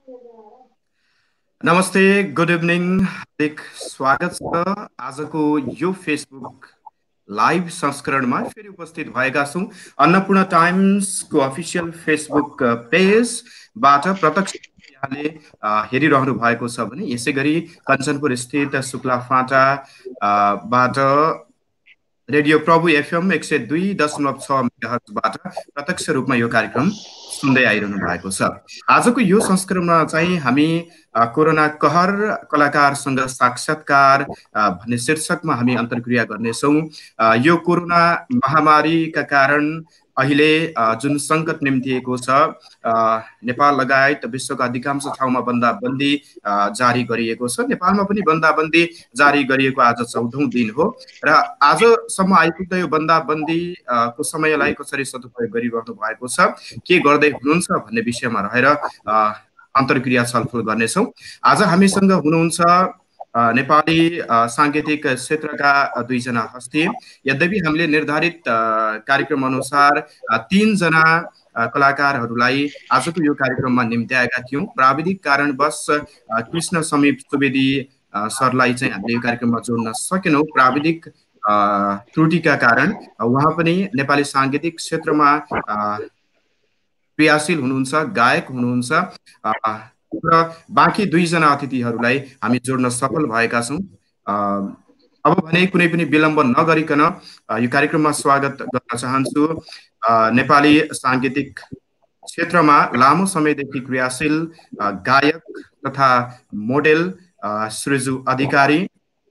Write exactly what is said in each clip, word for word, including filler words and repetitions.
नमस्ते, good evening, हार्दिक स्वागत छ। आजको यो फेसबुक लाइभ संस्करणमा फेरि उपस्थित भएका छौँ। अन्नपूर्ण टाइम्सको अफिसियल फेसबुक पेजबाट प्रत्यक्ष यहाँले अ, हेरिरहनु भएको छ भने यसै गरी कञ्चनपुर स्थित शुक्ला फाँटा अ, बाट रेडियो प्रभु एफएम एक सय दुई दशमलव छ मेगाहर्जबाट प्रत्यक्ष रूपमा यो कार्यक्रम सुन्दै आइरहनु भएको छ। आजको यो संस्करणमा चाहिँ हामी अ, कोरोना कहर कलाकारसँग साक्षात्कार अ, भन्ने शीर्षकमा हामी अन्तर्क्रिया गर्नेछौँ। अ, यो कोरोना महामारीका कारण अहिले अ, जुन सङ्कट निम्तिएको छ, अ, नेपाल लगायत विश्वका अधिकांश ठाउँमा बन्दाबन्दी अ, जारी गरिएको छ। नेपालमा पनि बन्दाबन्दी जारी गरिएको आज चौधौँ दिन हो र आजसम्म आइपुग्दा यो बन्दाबन्दी अ, को समयलाई कसरी सदुपयोग गरिरहनु भएको छ, के गर्दै हुनुहुन्छ भन्ने विषयमा रहेर अ, अन्तर्क्रिया छलफल गर्नेछौँ। आज हामीसँग हुनुहुन्छ अ, नेपाली अ, साङ्गीतिक क्षेत्रका अ, दुईजना हस्ती। यद्यपि हामीले निर्धारित अ, कार्यक्रम अनुसार अ, तीनजना अ, कलाकारहरूलाई आजको यो कार्यक्रममा निम्त्याएका थियौँ। प्राविधिक कारणवश अ, कृष्ण समीप सुवेदी अ, सरलाई चाहिँ हामीले यो कार्यक्रममा जोड्न सकेनौँ। प्राविधिक अ, त्रुटिका कारण उहाँ पनि नेपाली साङ्गीतिक क्षेत्रमा अ, क्रियाशील हुनुहुन्छ, गायक हुनुहुन्छ अ, र बाँकी दुईजना अतिथिहरूलाई हामी जोड्न सफल भएका छौँ। अ, अब भने कुनै पनि विलम्ब नगरिकन अ, यो कार्यक्रममा स्वागत गर्न चाहन्छु अ, नेपाली साङ्गीतिक क्षेत्रमा लामो समयदेखि क्रियाशील अ, गायक तथा मोडेल अ, सृजु अधिकारी,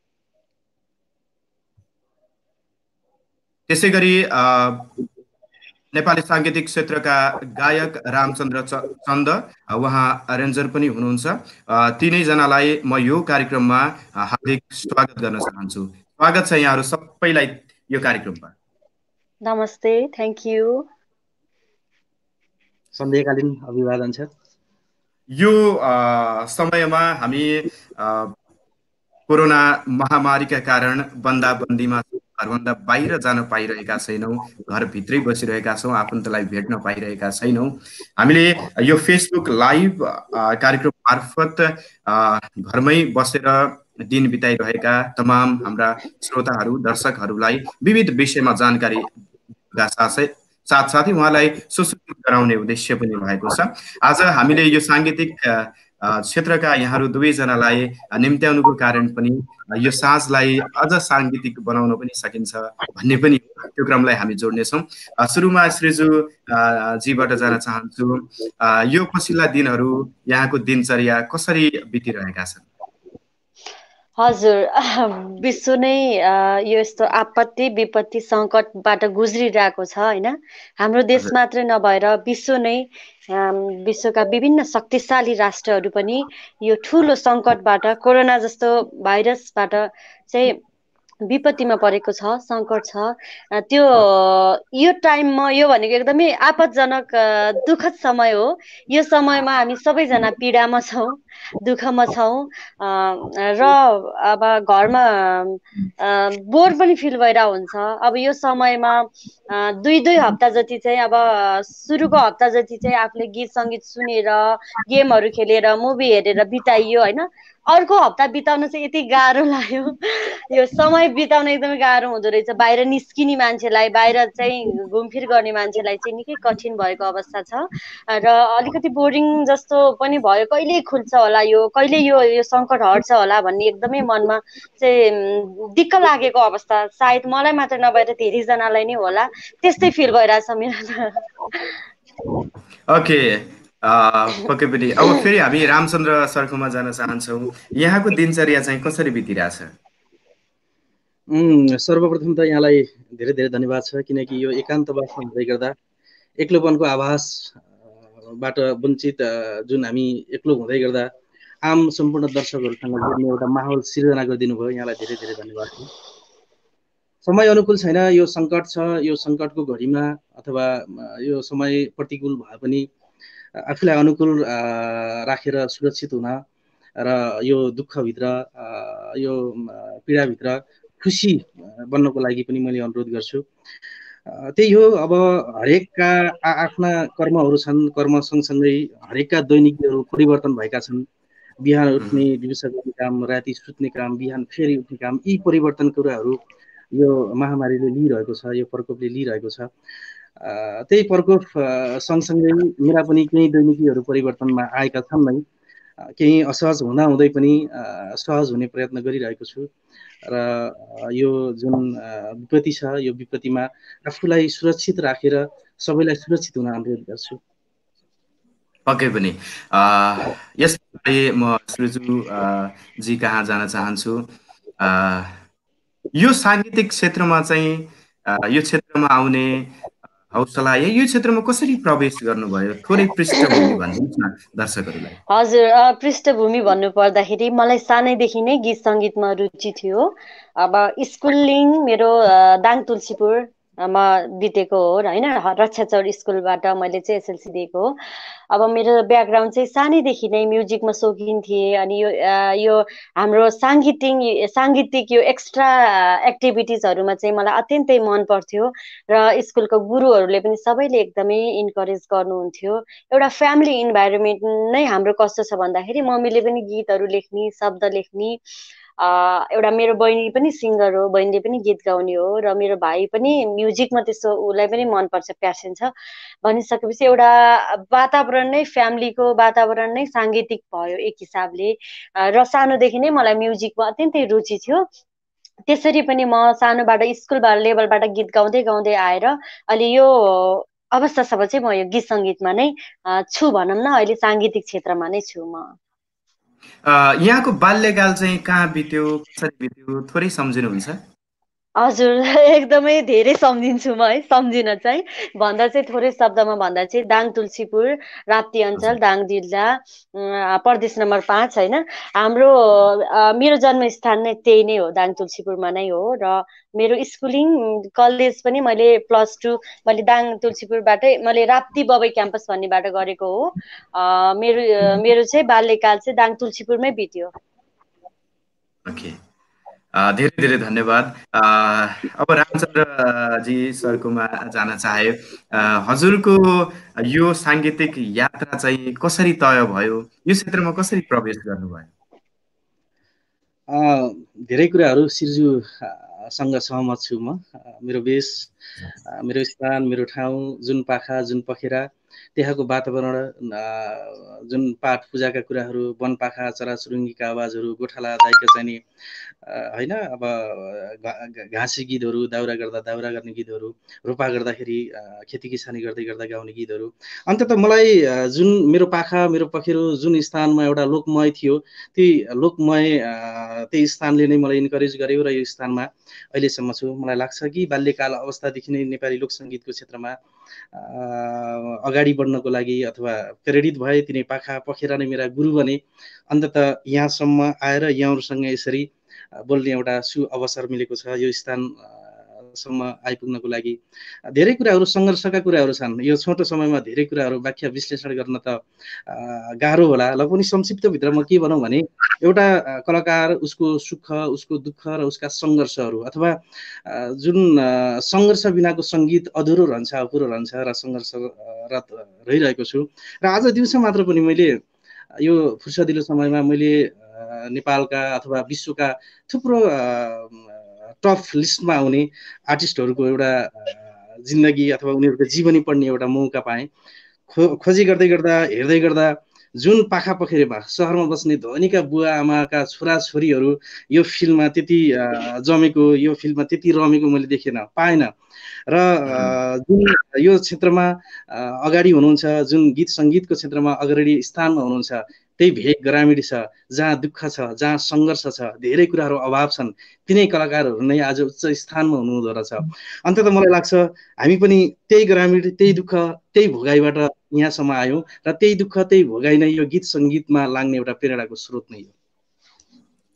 त्यसै गरी अ, नेपाली साङ्गीतिक क्षेत्रका गायक रामचन्द्र च- चन्द, अ, उहाँ अरेन्जर पनि हुनुहुन्छ। अ, तिनैजनालाई म यो कार्यक्रममा अ, हार्दिक स्वागत गर्न चाहन्छु। स्वागत छ यहाँहरू सबैलाई यो कार्यक्रममा। नमस्ते, थ्याङ्क यू। सन्ध्याकालीन अभिवादन छ। यो अ, समयमा हामी अ, कोरोना महामारीका कारण बन्दाबन्दीमा छौँ, घरभन्दा बाहिर जान पाइरहेका छैनौँ, घरभित्रै बसिरहेका छौँ, आफन्तलाई भेट्न पाइरहेका छैनौँ। हामीले यो फेसबुक लाइभ अ, कार्यक्रम मार्फत अ, घरमै बसेर दिन बिताइरहेका तमाम हाम्रा श्रोताहरू दर्शकहरूलाई विविध विषयमा जानकारी दिनुका साथै साथसाथै उहाँलाई सुसूचित गराउने उद्देश्य पनि भएको छ। आज हामीले यो साङ्गीतिक अ, अ, क्षेत्रका यहाँहरू दुवैजनालाई अ, निम्त्याउनुको कारण पनि अ, यो साँझलाई अझ साङ्गीतिक बनाउन पनि सकिन्छ भन्ने पनि हो। त्यो क्रमलाई हामी जोड्नेछौँ। अ, सुरुमा सृजु अ, जीबाट जान चाहन्छु। अ, यो पछिल्ला दिनहरू यहाँको दिनचर्या कसरी बितिरहेका छन्? हजुर, विश्व नै अ, यो यस्तो आपत्ति विपत्ति सङ्कटबाट गुज्रिरहेको छ होइन। हाम्रो देश हजुर, मात्रै नभएर विश्व नै अम, विश्वका विभिन्न शक्तिशाली राष्ट्रहरू पनि यो ठुलो सङ्कटबाट, कोरोना जस्तो भाइरसबाट चाहिँ विपत्तिमा परेको छ, सङ्कट छ। अ, त्यो यो टाइममा यो भनेको एकदमै आपतजनक अ, दुःखद समय हो। यो समयमा हामी सबैजना पीडामा छौँ, दुःखमा छौँ। अ, र अब घरमा अ, बोर पनि फिल भइरहेको हुन्छ। अब यो समयमा अ, दुई दुई हप्ता जति चाहिँ अब सुरुको हप्ता जति चाहिँ आफूले गीत सङ्गीत सुनेर गेमहरू खेलेर मुभी हेरेर बिताइयो होइन। अर्को हप्ता बिताउन चाहिँ यति गाह्रो लाग्यो। यो समय बिताउन एकदमै गाह्रो हुँदो रहेछ। बाहिर निस्किने मान्छेलाई, बाहिर चाहिँ घुमफिर गर्ने मान्छेलाई चाहिँ निकै कठिन भएको अवस्था छ र अलिकति बोरिङ जस्तो पनि भयो। कहिले खुल्छ होला यो, कहिले यो यो सङ्कट हट्छ होला भन्ने एकदमै मनमा चाहिँ उम्, दिक्क लागेको अवस्था सायद मलाई मात्र नभएर धेरैजनालाई नै होला। त्यस्तै फिल भइरहेछ मेरो त। ओके। अ, पक्कै पनि अब फेरि हामी रामचन्द्र सरकोमा जान चाहन्छौँ। यहाँको दिनचर्या चाहिँ कसरी बितिरहेछ? उम्, सर्वप्रथम त यहाँलाई धेरै धेरै धन्यवाद छ, किनकि यो एकान्तवासमा हुँदै गर्दा एक्लोपनको आभास अ, बाट वञ्चित अ, जुन हामी एक्लो हुँदै गर्दा आम सम्पूर्ण दर्शकहरूसँग जोड्ने एउटा माहौल सिर्जना गरिदिनु भयो। यहाँलाई धेरै धेरै धन्यवाद छ। समय अनुकूल छैन, यो सङ्कट छ। यो सङ्कटको घडीमा अथवा अ, यो समय प्रतिकूल भए पनि आफूलाई अनुकूल अ, राखेर सुरक्षित हुन र यो दुःखभित्र अ, यो अ, पीडाभित्र खुसी अ, बन्नको लागि पनि मैले अनुरोध गर्छु। त्यही हो। अब हरेकका आफ्ना कर्महरू छन्, कर्म सँगसँगै हरेकका दैनिकीहरू परिवर्तन भएका छन्। बिहान उठ्ने, दिउँसो गर्ने काम, राति सुत्ने काम, बिहान फेरि उठ्ने काम, यी परिवर्तन कुराहरू यो महामारीले लिइरहेको छ, यो प्रकोपले लिइरहेको छ। त्यही प्रकोप सँगसँगै मेरा पनि केही दैनिकीहरू परिवर्तनमा आएका छन् नै। केही असहज हुँदा हुँदै पनि सहज हुने प्रयत्न गरिरहेको छु र यो जुन विपत्ति छ यो विपत्तिमा आफूलाई सुरक्षित राखेर सबैलाई सुरक्षित हुन अनुरोध गर्छु। पक्कै पनि यसबारे म सृजु जी कहाँ जान चाहन्छु। यो साङ्गीतिक क्षेत्रमा चाहिँ यो क्षेत्रमा आउने हौसला यो क्षेत्रमा कसरी प्रवेश गर्नुभयो? थोरै पृष्ठभूमि भनिदिनुहोस् न दर्शकहरूलाई। हजुर, पृष्ठभूमि भन्नु पर्दाखेरि मलाई सानैदेखि नै गीत सङ्गीतमा रुचि थियो। अब स्कुलिङ मेरो दाङ तुलसीपुरमा बितेको हो होइन, रक्षाचौर स्कुलबाट मैले चाहिँ एसएलसी दिएको हो। अब मेरो ब्याकग्राउन्ड चाहिँ सानैदेखि नै म्युजिकमा सोखिन थिएँ। अनि यो यो हाम्रो साङ्गीतिक साङ्गीतिक यो एक्स्ट्रा एक्टिभिटिजहरूमा चाहिँ मलाई अत्यन्तै मन पर्थ्यो र स्कुलको गुरुहरूले पनि सबैले एकदमै इन्करेज गर्नुहुन्थ्यो। एउटा फ्यामिली इन्भाइरोमेन्ट नै हाम्रो कस्तो छ भन्दाखेरि मम्मीले पनि गीतहरू लेख्ने, शब्द लेख्ने, एउटा मेरो बहिनी पनि सिङ्गर हो, बहिनीले पनि गीत गाउने हो र मेरो भाइ पनि म्युजिकमा त्यस्तो उसलाई पनि मनपर्छ, प्यासन छ भनिसकेपछि एउटा वातावरण नै फ्यामिलीको वातावरण नै साङ्गीतिक भयो एक हिसाबले। र सानोदेखि नै मलाई म्युजिकमा अत्यन्तै रुचि थियो। त्यसरी पनि म सानोबाट स्कुलबाट लेभलबाट गीत गाउँदै गाउँदै आएर अहिले यो अवस्थासम्म चाहिँ म यो गीत सङ्गीतमा नै छु भनौँ न, अहिले साङ्गीतिक क्षेत्रमा नै छु म। यहाँको बाल्यकाल चाहिँ कहाँ बित्यो, कसरी बित्यो, थोरै सम्झिनुहुन्छ? हजुर, एकदमै धेरै सम्झिन्छु म है। सम्झिन चाहिँ भन्दा चाहिँ थोरै शब्दमा भन्दा चाहिँ दाङ तुलसीपुर, राप्ती अञ्चल, दाङ जिल्ला, प्रदेश नम्बर पाँच होइन। हाम्रो मेरो जन्मस्थान नै त्यही नै हो, दाङ तुलसीपुरमा नै हो। र मेरो स्कुलिङ कलेज पनि मैले प्लस टू मैले दाङ तुलसीपुरबाटै मैले राप्ती बबई क्याम्पस भन्नेबाट गरेको हो। मेरो मेरो चाहिँ बाल्यकाल चाहिँ दाङ तुलसीपुरमै बित्यो। ओके, धेरै धेरै धन्यवाद। अब रामचन्द्र जी सरकोमा जान चाहे, हजुरको यो साङ्गीतिक यात्रा चाहिँ कसरी तय भयो, यो क्षेत्रमा कसरी प्रवेश गर्नुभयो? धेरै कुराहरू सिर्जुसँग सहमत छु म। मेरो बेस, मेरो स्थान, मेरो ठाउँ, जुन पाखा, जुन पखेरा, त्यहाँको वातावरण, जुन पाठ पूजाका कुराहरू, वनपाखा, चराचुरुङ्गीका आवाजहरू, गोठाला दाइका चाहिने होइन, अब घाँसी गीतहरू, दाउरा गर्दा दाउरा गर्ने गीतहरू, रोपा गर्दाखेरि खेती किसानी गर्दै गर्दा गाउने गीतहरू, अन्तत मलाई जुन मेरो पाखा, मेरो पखेरो जुन स्थानमा एउटा लोकमय थियो, त्यही लोकमय त्यही स्थानले नै मलाई इन्करेज गर्यो र यो स्थानमा अहिलेसम्म छु। मलाई लाग्छ कि बाल्यकाल अवस्थादेखि नै नेपाली लोकसङ्गीतको क्षेत्रमा अगाडि बढ्नको लागि अथवा प्रेरित भए तिनै पाखा पखेरा नै मेरा गुरु बने। अन्तत यहाँसम्म आएर यहाँहरूसँग यसरी बोल्ने एउटा सु अवसर मिलेको छ। यो स्थानसम्म आइपुग्नको लागि धेरै कुराहरू, सङ्घर्षका कुराहरू छन्। यो छोटो समयमा धेरै कुराहरू व्याख्या विश्लेषण गर्न त गाह्रो होला। ल पनि संक्षिप्तभित्र म के भनौँ भने, एउटा कलाकार उसको सुख, उसको दुःख र उसका सङ्घर्षहरू, अथवा जुन सङ्घर्ष बिनाको सङ्गीत अधुरो रहन्छ, अपुरो रहन्छ र सङ्घर्षरत रहिरहेको छु। र आज दिउँसो मात्र पनि मैले यो फुर्सदिलो समयमा मैले नेपालका अथवा विश्वका थुप्रो टप लिस्टमा आउने आर्टिस्टहरूको एउटा जिन्दगी अथवा उनीहरूको जीवनी पढ्ने एउटा मौका पाएँ। खो खोजी गर्दै गर्दा, हेर्दै गर्दा जुन पाखा पखेरीमा सहरमा बस्ने धनीका बुवा आमाका छोराछोरीहरू यो फिल्डमा त्यति जमेको, यो फिल्डमा त्यति रमेको मैले देखेन, पाएन। र जुन यो क्षेत्रमा अगाडि हुनुहुन्छ, जुन गीत सङ्गीतको क्षेत्रमा अग्रणी स्थानमा हुनुहुन्छ, त्यही भेग ग्रामीण छ, जहाँ दुःख छ, जहाँ सङ्घर्ष छ, धेरै कुराहरू अभाव छन्, तिनै कलाकारहरू नै आज उच्च स्थानमा हुनुहुँदो रहेछ। अन्तत मलाई लाग्छ हामी पनि त्यही ग्रामीण, त्यही दुःख, त्यही भोगाइबाट यहाँसम्म आयौँ र त्यही दुःख, त्यही भोगाइ नै यो गीत सङ्गीतमा लाग्ने एउटा प्रेरणाको स्रोत नै हो।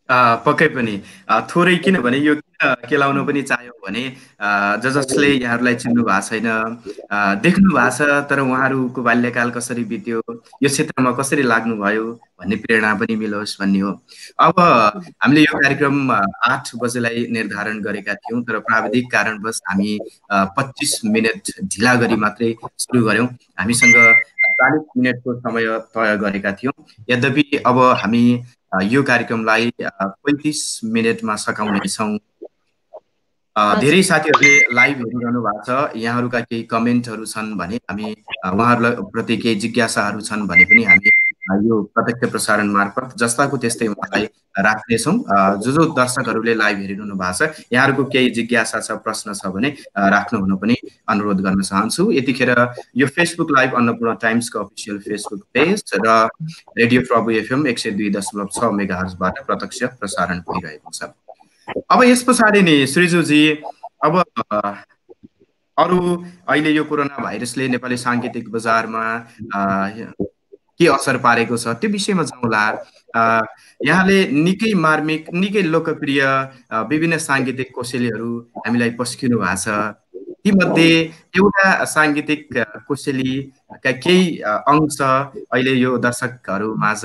पक्कै पनि थोरै, किनभने यो किन केलाउनु पनि चाह्यो भने ज जसले यहाँहरूलाई चिन्नु भएको छैन, देख्नु भएको छ तर उहाँहरूको बाल्यकाल कसरी बित्यो, यो क्षेत्रमा कसरी लाग्नुभयो भन्ने प्रेरणा पनि मिलोस् भन्ने हो। अब हामीले यो कार्यक्रम आठ बजेलाई निर्धारण गरेका थियौँ, तर प्राविधिक कारणवश हामी पच्चिस मिनट ढिला गरी मात्रै सुरु गऱ्यौँ। हामीसँग चालिस मिनटको समय तय गरेका थियौँ। यद्यपि अब हामी यो कार्यक्रमलाई पैँतिस मिनटमा सकाउनेछौँ। धेरै साथीहरूले लाइभ हेरिरहनु भएको छ। यहाँहरूका केही कमेन्टहरू छन् भने हामी उहाँहरूलाई प्रति केही जिज्ञासाहरू छन् भने पनि हामी यो प्रत्यक्ष प्रसारण मार्फत जस्ताको त्यस्तै उहाँलाई राख्नेछौँ। जो जो दर्शकहरूले लाइभ हेरिरहनु भएको छ, यहाँहरूको केही जिज्ञासा छ, प्रश्न छ भने राख्नु हुन पनि अनुरोध गर्न चाहन्छु। यतिखेर यो फेसबुक लाइभ अन्नपूर्ण टाइम्सको अफिसियल फेसबुक पेज र रेडियो प्रभु एफएम एक सय दुई दशमलव छ मेगाहर्जबाट प्रत्यक्ष प्रसारण भइरहेको छ। अब यस पछाडि नि श्रीजुजी, अब अरू अहिले यो कोरोना भाइरसले नेपाली साङ्गीतिक बजारमा के असर पारेको छ त्यो विषयमा जाउँला। यहाँले निकै मार्मिक, निकै लोकप्रिय विभिन्न साङ्गीतिक कोसेलीहरू हामीलाई पस्किनु भएको छ। तीमध्ये एउटा साङ्गीतिक कोसेलीका केही अंश अहिले यो दर्शकहरू माझ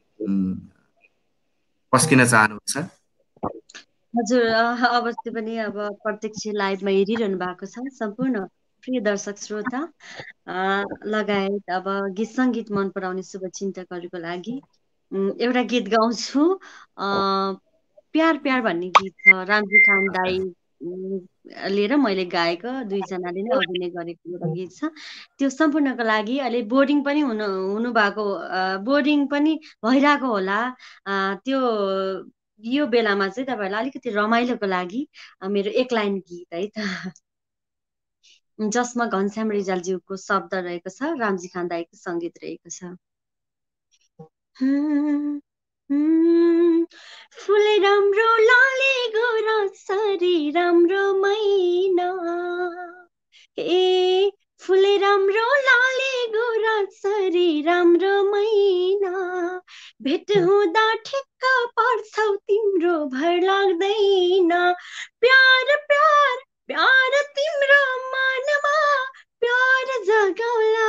पस्किन चाहनुहुन्छ? हजुर, अवश्य पनि। अब प्रत्यक्ष लाइभमा हेरिरहनु भएको छ सम्पूर्ण प्रिय दर्शक श्रोता लगायत अब गीत सङ्गीत मन पराउने शुभचिन्तकहरूको लागि एउटा गीत गाउँछु। प्यार प्यार भन्ने गीत छ, रामजी खान दाई लिएर मैले गाएको, दुईजनाले नै अभिनय गरेको एउटा गीत छ। त्यो सम्पूर्णको लागि अहिले बोर्डिङ पनि हुनु हुनु भएको बोर्डिङ पनि भइरहेको होला। त्यो यो बेलामा चाहिँ तपाईँहरूलाई अलिकति रमाइलोको लागि मेरो एक लाइन गीत है त, जसमा घनश्याम रिजालज्यूको शब्द रहेको छ, रामजी खान दाईको सङ्गीत रहेको छ। फुले राम्रो लाले गोरा सरी राम्रो मैना, ए फुले राम्रो लाले गोरा सरी राम्रो मैना, भेट हुँदा ठिक्क पर्छौ तिम्रो भर लाग्दैन। प्यार प्यार प्यार तिम्रो मनमा प्यार जगाउला,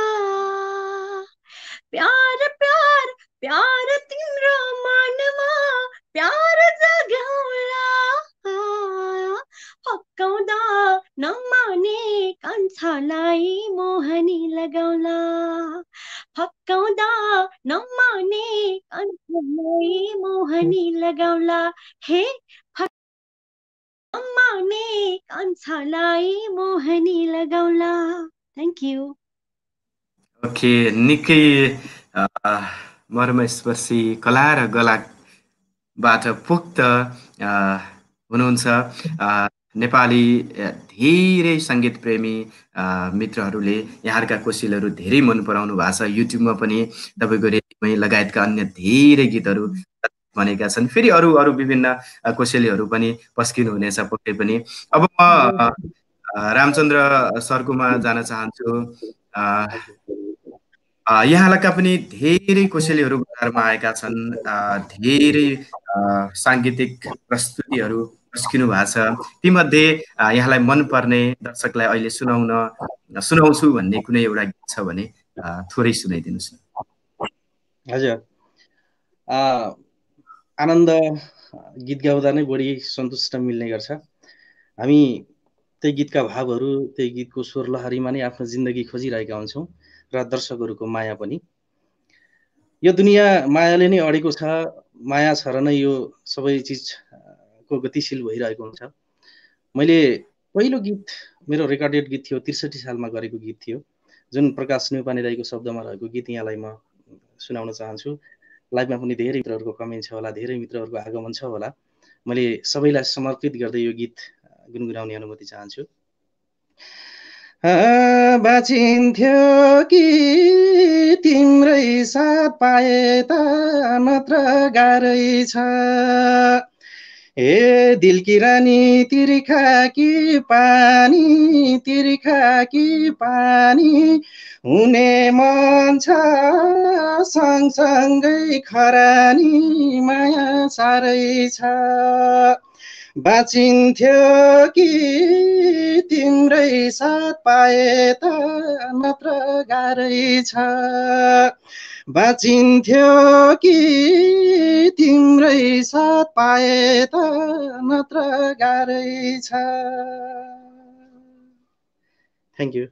प्यार प्यार प्यार तिम्रो मनमा प्यार जगाउला। फकाउँदा नमाने कान्छालाई मोहनी लगाउला, फकाउँदा नमाने कान्छालाई मोहनी लगाउला। हे नमाने कान्छालाई मोहनी लगाउला। Thank you. ओके, निकै मर्मस्पर्शी कला र गलाबाट पोक्त हुनुहुन्छ। नेपाली धेरै सङ्गीत प्रेमी मित्रहरूले यहाँहरूका कोसेलीहरू धेरै मन पराउनु भएको छ। युट्युबमा पनि तपाईँको रेडियोमै लगायतका अन्य धेरै गीतहरू भनेका छन्। फेरि अरू अरू विभिन्न कोसेलीहरू पनि पस्किनु हुनेछ पक्कै पनि। अब म रामचन्द्र सरकोमा जान चाहन्छु। यहाँका पनि धेरै कोसेलीहरू बजारमा आएका छन्, धेरै साङ्गीतिक प्रस्तुतिहरू पस्किनु भएको छ। तीमध्ये यहाँलाई मनपर्ने, दर्शकलाई अहिले सुनाउन सुनाउँछु भन्ने कुनै एउटा गीत छ भने थोरै सुनाइदिनुहोस् न। हजुर, आनन्द गीत गाउँदा नै बढी सन्तुष्ट मिल्ने गर्छ। हामी त्यही गीतका भावहरू, त्यही गीतको स्वर लहरीमा नै आफ्नो जिन्दगी खोजिरहेका हुन्छौँ र दर्शकहरूको माया पनि। यो दुनियाँ मायाले नै अडेको छ, माया छ र नै यो सबै चिजको गतिशील भइरहेको हुन्छ। मैले पहिलो गीत, मेरो रेकर्डेड गीत थियो, त्रिसठी सालमा गरेको गीत थियो, जुन प्रकाश न्यौपाने दाईको शब्दमा रहेको गीत यहाँलाई म सुनाउन चाहन्छु। लाइभमा पनि धेरै मित्रहरूको कमेन्ट छ होला, धेरै मित्रहरूको आगमन छ होला। मैले सबैलाई समर्पित गर्दै यो गीत गुनगुनाउने अनुमति चाहन्छु। बाँचिन्थ्यो कि तिम्रै साथ पाए त मात्र गाह्रै छ, ए दिल की रानी तिर्खा कि पानी तिर्खा कि पानी हुने मन छ सँगसँगै खरानी माया साह्रै छ बाँचिन्थ्यो कि तिम्रै साथ पाए त नत्र गाह्रै छ बाँचिन्थ्यो कि तिम्रै साथ पाए त नत्र गाह्रै छ थ्याङ्क यू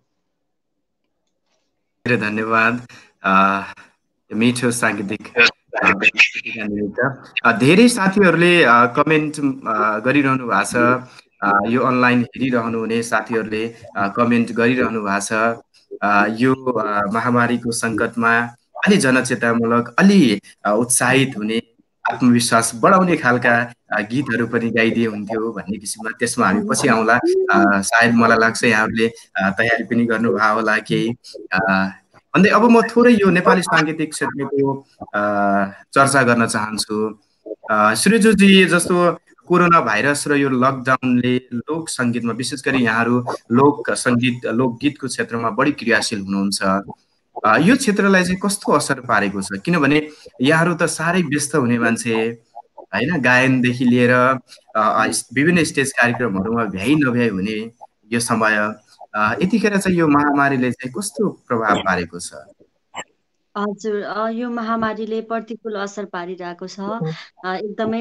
धेरै धन्यवाद मिठो साङ्गीतिक धेरै साथीहरूले कमेन्ट गरिरहनु भएको छ यो अनलाइन हेरिरहनु हुने साथीहरूले कमेन्ट गरिरहनु भएको छ यो महामारीको सङ्कटमा अलि जनचेतनामूलक अलि उत्साहित हुने आत्मविश्वास बढाउने खालका गीतहरू पनि गाइदिए हुन्थ्यो भन्ने किसिममा त्यसमा हामी पछि आउँला सायद मलाई लाग्छ यहाँहरूले तयारी पनि गर्नुभयो होला केही भन्दै अब म थोरै यो नेपाली साङ्गीतिक क्षेत्रको चर्चा गर्न चाहन्छु श्रीजुजी जस्तो कोरोना भाइरस र यो लकडाउनले लोक सङ्गीतमा विशेष गरी यहाँहरू लोक सङ्गीत लोकगीतको क्षेत्रमा बढी क्रियाशील हुनुहुन्छ यो क्षेत्रलाई चाहिँ कस्तो असर पारेको छ किनभने यहाँहरू त साह्रै व्यस्त हुने मान्छे हैन गायनदेखि लिएर विभिन्न स्टेज कार्यक्रमहरूमा भ्याइ नभ्याइ हुने यो समय यतिखेर चाहिँ यो महामारीले चाहिँ कस्तो प्रभाव पारेको छ हजुर यो महामारीले प्रतिकूल असर पारिरहेको छ एकदमै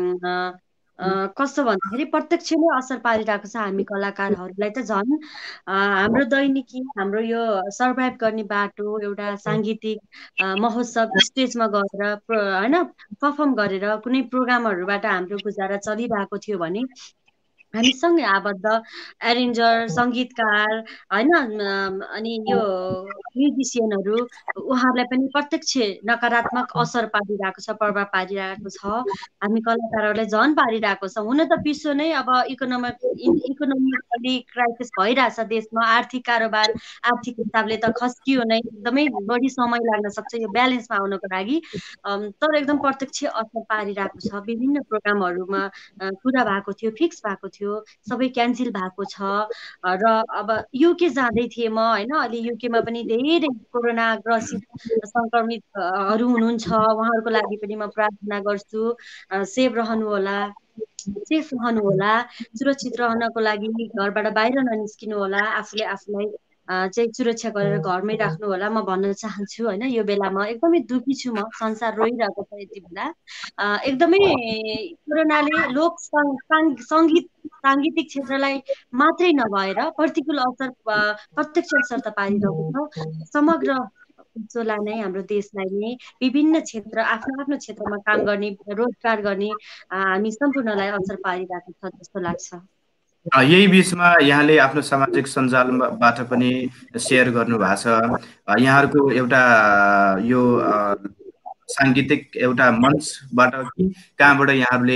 कस्तो भन्दाखेरि प्रत्यक्ष नै असर पारिरहेको छ हामी कलाकारहरूलाई त झन् हाम्रो दैनिकी हाम्रो यो सर्भाइभ गर्ने बाटो एउटा साङ्गीतिक महोत्सव स्टेजमा गएर होइन पर्फर्म गरेर कुनै प्रोग्रामहरूबाट हाम्रो गुजारा चलिरहेको थियो भने हामीसँगै आबद्ध एरेन्जर सङ्गीतकार होइन अनि यो म्युजिसियनहरू उहाँहरूलाई पनि प्रत्यक्ष नकारात्मक असर पारिरहेको छ प्रभाव पारिरहेको छ हामी कलाकारहरूलाई झन् पारिरहेको छ हुन त विश्व नै अब इकोनोमिक इकोनोमिकली क्राइसिस भइरहेछ देशमा आर्थिक कारोबार आर्थिक हिसाबले त खस्कियो नै एकदमै बढी समय लाग्न सक्छ यो ब्यालेन्समा आउनको लागि तर एकदम प्रत्यक्ष असर पारिरहेको छ विभिन्न प्रोग्रामहरूमा कुरा भएको थियो फिक्स भएको थियो सबै क्यान्सल भएको छ र अब युके जाँदै थिएँ म होइन अहिले युकेमा पनि धेरै कोरोना ग्रसित सङ्क्रमितहरू हुनुहुन्छ उहाँहरूको लागि पनि म प्रार्थना गर्छु सेफ रहनु होला सेफ रहनु होला सुरक्षित रहनको लागि घरबाट बाहिर ननिस्किनु होला आफूले आफूलाई चाहिँ सुरक्षा गरेर घरमै राख्नु होला म भन्न चाहन्छु होइन यो बेलामा एकदमै दुखी छु म संसार रोइरहेको छ यति बेला एकदमै कोरोनाले लोक सङ्गीत साङ्गीतिक क्षेत्रलाई मात्रै नभएर प्रतिकूल असर प्रत्यक्ष असर त पारिरहेको छ समग्र विश्वलाई नै हाम्रो देशलाई नै विभिन्न क्षेत्र आफ्नो आफ्नो क्षेत्रमा काम गर्ने रोजगार गर्ने हामी सम्पूर्णलाई असर पारिरहेको छ जस्तो लाग्छ यही बीचमा यहाँले आफ्नो सामाजिक सञ्जालबाट पनि सेयर गर्नु भएको छ यहाँहरूको एउटा यो साङ्गीतिक एउटा मञ्चबाट कि कहाँबाट यहाँहरूले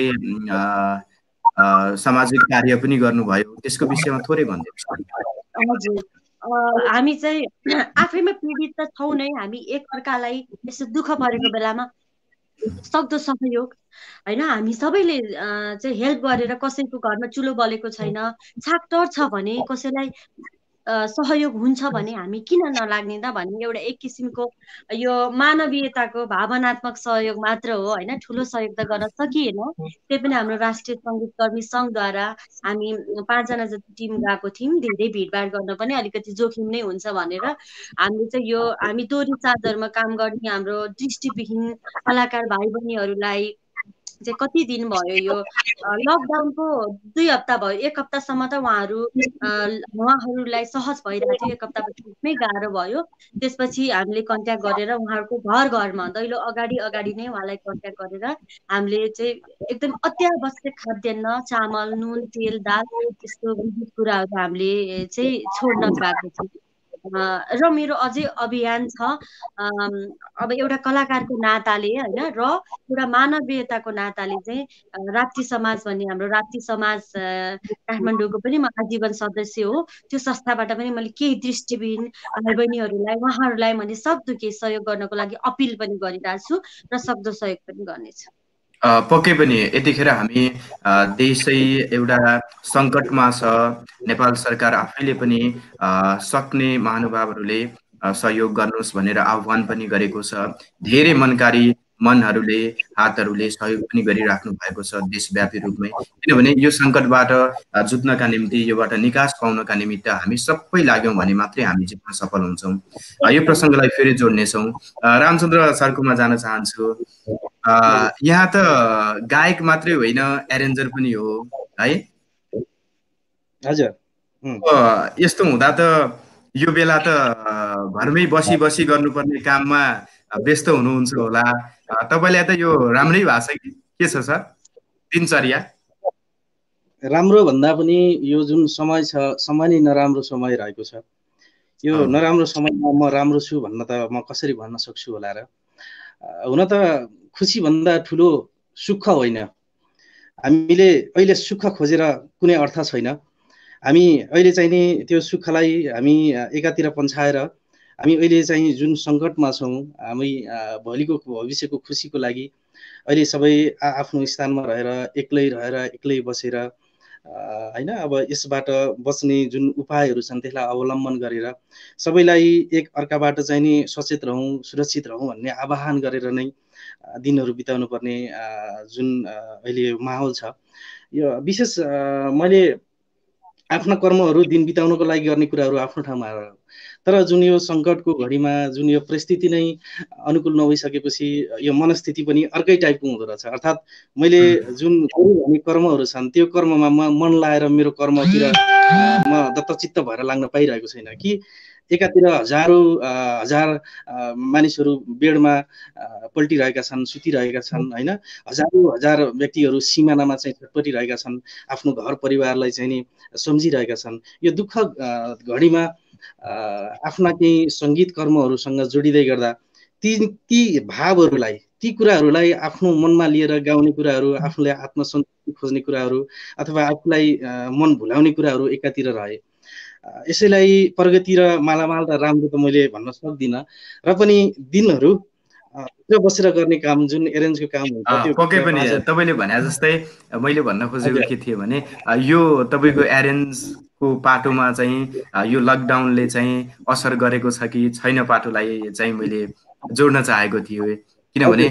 सामाजिक कार्य पनि गर्नुभयो त्यसको विषयमा थोरै भनिदिनुहोस् हजुर हामी चाहिँ आफैमा पीडित त छौँ नै हामी एक अर्कालाई यस्तो दुःख परेको बेलामा सक्दो सहयोग होइन हामी सबैले चाहिँ हेल्प गरेर कसैको घरमा चुलो बलेको छैन छाक टर्छ भने कसैलाई सहयोग हुन्छ भने हामी किन नलाग्ने त भन्ने एउटा एक किसिमको यो मानवीयताको भावनात्मक सहयोग मात्र हो होइन ठुलो सहयोग त गर्न सकिएन त्यही पनि हाम्रो राष्ट्रिय सङ्गीतकर्मी सङ्घद्वारा हामी पाँचजना जति टिम गएको थियौँ धेरै भिडभाड गर्न पनि अलिकति जोखिम नै हुन्छ भनेर हामीले चाहिँ यो हामी तोरी चादरमा काम गर्ने हाम्रो दृष्टिविहीन कलाकार भाइ बहिनीहरूलाई चाहिँ कति दिन भयो यो लकडाउनको दुई हप्ता भयो एक हप्तासम्म त उहाँहरू उहाँहरूलाई सहज भइरहेको थियो एक हप्तापछि एकदमै गाह्रो भयो त्यसपछि हामीले कन्ट्याक्ट गरेर उहाँहरूको घर घरमा दैलो अगाडि अगाडि नै उहाँलाई कन्ट्याक्ट गरेर हामीले चाहिँ एकदम अत्यावश्यक खाद्यान्न चामल नुन तेल दाल त्यस्तो विविध कुराहरू हामीले चाहिँ छोड्न गएको थियौँ र मेरो अझै अभियान छ अब एउटा कलाकारको नाताले होइन र एउटा मानवीयताको नाताले चाहिँ राप्ती समाज भन्ने हाम्रो राप्ती समाज काठमाडौँको पनि म आजीवन सदस्य हो त्यो संस्थाबाट पनि मैले केही दृष्टिविहीन भाइ बहिनीहरूलाई उहाँहरूलाई मैले सक्दो केही सहयोग गर्नको लागि अपिल पनि गरिरहेको छु र सक्दो सहयोग पनि गर्नेछु पक्कै पनि यतिखेर हामी देशै एउटा सङ्कटमा छ। नेपाल सरकार आफैले पनि सक्ने महानुभावहरूले सहयोग गर्नुहोस् भनेर आह्वान पनि गरेको छ। धेरै मनकारी मनहरूले हातहरूले सहयोग पनि गरिराख्नु भएको छ देशव्यापी रूपमै। किनभने यो सङ्कटबाट जुत्नका निम्ति, योबाट निकास पाउनका निमित्त हामी सबै लाग्यौँ भने मात्रै हामी जित्न सफल हुन्छौँ। यो प्रसङ्गलाई फेरि जोड्नेछौँ। रामचन्द्र सरकोमा जान चाहन्छु। यहाँ त गायक मात्रै होइन, एरेन्जर पनि हो है? हजुर। यस्तो हुँदा त यो बेला त घरमै बसी बसी गर्नुपर्ने काममा व्यस्त हुनुहुन्छ होला। तपाईँलाई त यो राम्रै भएको छ कि के छ सर दिनचर्या? राम्रो भन्दा पनि यो जुन समय छ, समय नै नराम्रो समय रहेको छ। यो नराम्रो समयमा म राम्रो छु भन्न त म कसरी भन्न सक्छु होला र? हुन त खुसी भन्दा ठुलो सुख होइन। हामीले अहिले सुख खोजेर कुनै अर्थ छैन। हामी अहिले चाहिँ नि त्यो सुखलाई हामी एकातिर पन्छाएर हामी अहिले चाहिँ जुन सङ्कटमा छौँ, हामी भोलिको भविष्यको खुसीको लागि अहिले सबै आफ्नो स्थानमा रहेर एक्लै रहेर एक्लै बसेर होइन, अब यसबाट बच्ने जुन उपायहरू छन् त्यसलाई अवलम्बन गरेर सबैलाई एक अर्काबाट चाहिँ नि सचेत रहौँ, सुरक्षित रहौँ भन्ने आह्वान गरेर नै दिनहरू बिताउनु पर्ने जुन अहिले माहौल छ, यो विशेष मैले आफ्ना कर्महरू दिन बिताउनको लागि गर्ने कुराहरू आफ्नो ठाउँमा हो। तर जुन यो सङ्कटको घडीमा जुन यो परिस्थिति नै अनुकूल नभइसकेपछि यो मनस्थिति पनि अर्कै टाइपको हुँदो रहेछ। अर्थात् मैले जुन गर्ने कर्महरू छन् त्यो कर्ममा म मन लाएर मेरो कर्मतिर म दत्तचित्त भएर लाग्न पाइरहेको छैन कि एकातिर हजारौँ हजार मानिसहरू बेडमा पल्टिरहेका छन्, सुतिरहेका छन् होइन, हजारौँ हजार व्यक्तिहरू सिमानामा चाहिँ छटपटिरहेका छन्, आफ्नो घर परिवारलाई चाहिँ नि सम्झिरहेका छन्। यो दुःख घडीमा आफ्ना केही सङ्गीत कर्महरूसँग जोडिँदै गर्दा ती ती भावहरूलाई, ती कुराहरूलाई आफ्नो मनमा लिएर गाउने कुराहरू, आफूलाई आत्मसन्तुष्टि खोज्ने कुराहरू अथवा आफूलाई मन भुलाउने कुराहरू एकातिर रहे। यसैलाई प्रगति र मालामाल र राम्रो त मैले भन्न सक्दिनँ, र पनि दिनहरू बसेर गर्ने काम जुन एरेन्जको काम हुन्छ त्यो पक्कै पनि तपाईँले भने जस्तै मैले भन्न खोजेको के थियो भने यो तपाईँको एरेन्जको पाटोमा चाहिँ यो लकडाउनले चाहिँ असर गरेको छ कि छैन पाटोलाई चाहिँ मैले जोड्न चाहेको थियो। किनभने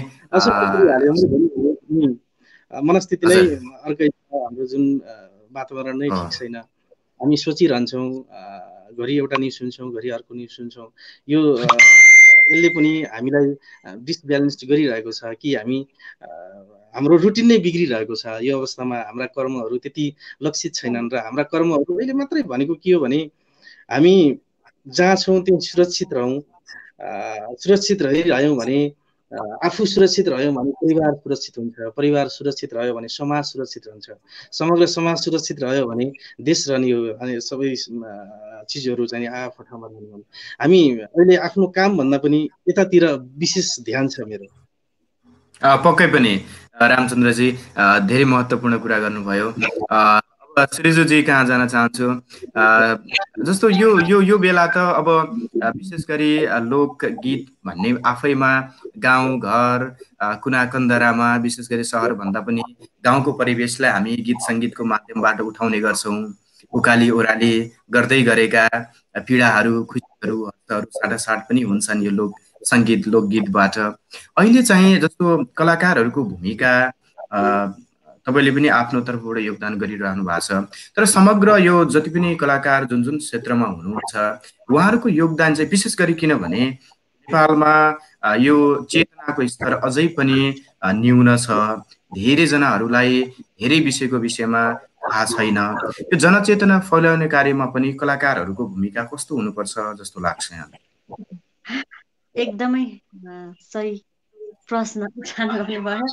मनस्थिति नै अर्कै, हाम्रो जुन वातावरण नै ठिक छैन। हामी सोचिरहन्छौँ, घरि एउटा न्युज सुन्छौँ, घरि अर्को न्युज सुन्छौँ। यो यसले पनि हामीलाई डिसब्यालेन्स गरिरहेको छ कि हामी हाम्रो रुटिन नै बिग्रिरहेको छ। यो अवस्थामा हाम्रा कर्महरू त्यति लक्षित छैनन् र हाम्रा कर्महरू अहिले मात्रै भनेको के हो भने हामी जहाँ छौँ त्यहाँ सुरक्षित रहौँ। सुरक्षित रहिरह्यौँ भने, आफू सुरक्षित रह्यौँ भने परिवार सुरक्षित हुन्छ, परिवार सुरक्षित रह्यो भने समाज सुरक्षित हुन्छ, समग्र समाज सुरक्षित रह्यो भने देश रहने हो। अनि सबै चिजहरू चाहिँ आफ्नो ठाउँमा रहने हो। हामी अहिले आफ्नो काम भन्दा पनि यतातिर विशेष ध्यान छ मेरो। पक्कै पनि रामचन्द्रजी धेरै महत्त्वपूर्ण कुरा गर्नुभयो। अब श्रीजुजी कहाँ जान चाहन्छु। जस्तो यो यो यो बेला त अब विशेष गरी लोकगीत भन्ने आफैमा गाउँ घर कुना कन्दरामा, विशेष गरी सहरभन्दा पनि गाउँको परिवेशलाई हामी गीत सङ्गीतको माध्यमबाट उठाउने गर्छौँ। उकाली ओह्राली गर्दै गरेका पीडाहरू, खुसीहरू, हर्षहरू साटासाट पनि हुन्छन् यो लोक सङ्गीत लोकगीतबाट। अहिले चाहिँ जस्तो कलाकारहरूको भूमिका तपाईँले पनि आफ्नो तर्फबाट योगदान गरिरहनु भएको छ, तर समग्र यो जति पनि कलाकार जुन जुन क्षेत्रमा हुनुहुन्छ उहाँहरूको योगदान चाहिँ विशेष गरी, किनभने नेपालमा यो चेतनाको स्तर अझै पनि न्यून छ। धेरैजनाहरूलाई धेरै विषयको विषयमा थाहा छैन। यो जनचेतना फैलाउने कार्यमा पनि कलाकारहरूको भूमिका कस्तो हुनुपर्छ जस्तो लाग्छ यहाँलाई? एकदमै सही प्रश्न उठान गर्नुभयो।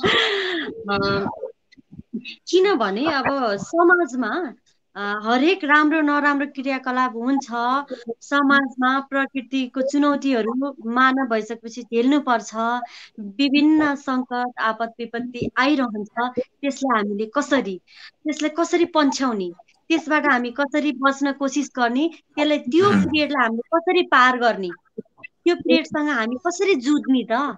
किनभने अब समाजमा हरेक राम्रो नराम्रो क्रियाकलाप हुन्छ। समाजमा प्रकृतिको चुनौतीहरू मानव भइसकेपछि झेल्नुपर्छ। विभिन्न सङ्कट आपद विपत्ति आइरहन्छ। त्यसलाई हामीले कसरी त्यसलाई कसरी पन्छाउने, त्यसबाट हामी कसरी बच्न कोसिस गर्ने, त्यसलाई त्यो पिरियडलाई हामीले कसरी पार गर्ने, त्यो पिरियडसँग हामी कसरी जुझ्ने त?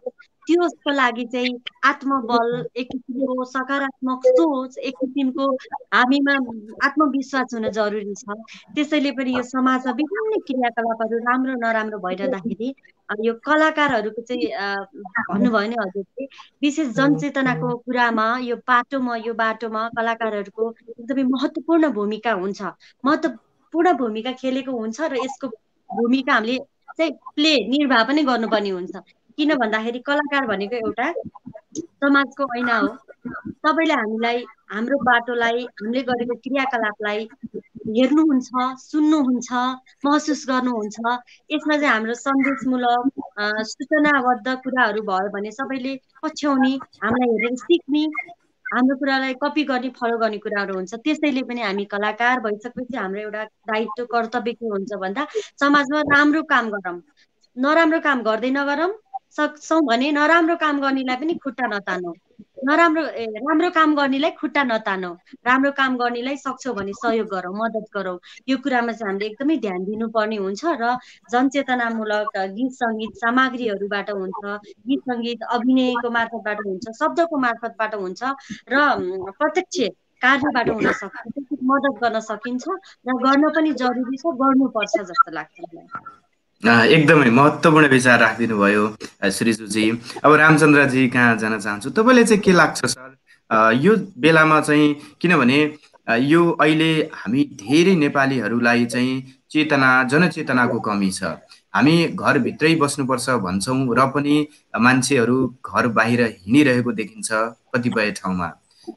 त्यसको लागि चाहिँ आत्मबल, एक किसिमको सकारात्मक सोच, एक किसिमको हामीमा आत्मविश्वास हुन जरुरी छ। त्यसैले पनि यो समाजमा विभिन्न क्रियाकलापहरू राम्रो नराम्रो भइरहँदाखेरि यो कलाकारहरूको चाहिँ भन्नुभयो नि हजुरले, विशेष जनचेतनाको कुरामा यो बाटोमा यो बाटोमा कलाकारहरूको एकदमै महत्त्वपूर्ण भूमिका हुन्छ, महत्त्वपूर्ण भूमिका खेलेको हुन्छ र यसको भूमिका हामीले चाहिँ प्ले निर्वाह पनि गर्नुपर्ने हुन्छ। किन भन्दाखेरि कलाकार भनेको एउटा समाजको ऐना हो। सबैले हामीलाई, हाम्रो बाटोलाई, हामीले गरेको क्रियाकलापलाई हेर्नुहुन्छ, सुन्नुहुन्छ, महसुस गर्नुहुन्छ। यसमा चाहिँ हाम्रो सन्देशमूलक सूचनाबद्ध कुराहरू भयो भने सबैले पछ्याउने, हामीलाई हेरेर सिक्ने, हाम्रो कुरालाई कपी गर्ने, फलो गर्ने कुराहरू हुन्छ। त्यसैले पनि हामी कलाकार भइसकेपछि हाम्रो एउटा दायित्व, कर्तव्य के हुन्छ भन्दा समाजमा राम्रो काम गरौँ, नराम्रो काम गर्दै नगरौँ, सक्छौँ भने नराम्रो काम गर्नेलाई पनि खुट्टा नतानौँ, नराम्रो राम्रो काम गर्नेलाई खुट्टा नतानौँ, राम्रो काम गर्नेलाई सक्छौँ भने सहयोग गरौँ, मद्दत गरौँ। यो कुरामा चाहिँ हामीले एकदमै ध्यान दिनुपर्ने हुन्छ र जनचेतनामूलक गीत सङ्गीत सामग्रीहरूबाट हुन्छ, गीत सङ्गीत अभिनयको मार्फतबाट हुन्छ, शब्दको मार्फतबाट हुन्छ र प्रत्यक्ष कार्यबाट हुन सक्छ, मद्दत गर्न सकिन्छ र गर्न पनि जरुरी छ, गर्नुपर्छ जस्तो लाग्छ मलाई। एकदमै महत्त्वपूर्ण विचार राखिदिनु भयो श्रीजुजी। अब रामचन्द्रजी कहाँ जान चाहन्छु, तपाईँले चाहिँ के लाग्छ सर यो बेलामा चाहिँ, किनभने यो अहिले हामी धेरै नेपालीहरूलाई चाहिँ चेतना, जनचेतनाको कमी छ। हामी घरभित्रै बस्नुपर्छ भन्छौँ र पनि मान्छेहरू घर बाहिर हिँडिरहेको देखिन्छ कतिपय ठाउँमा।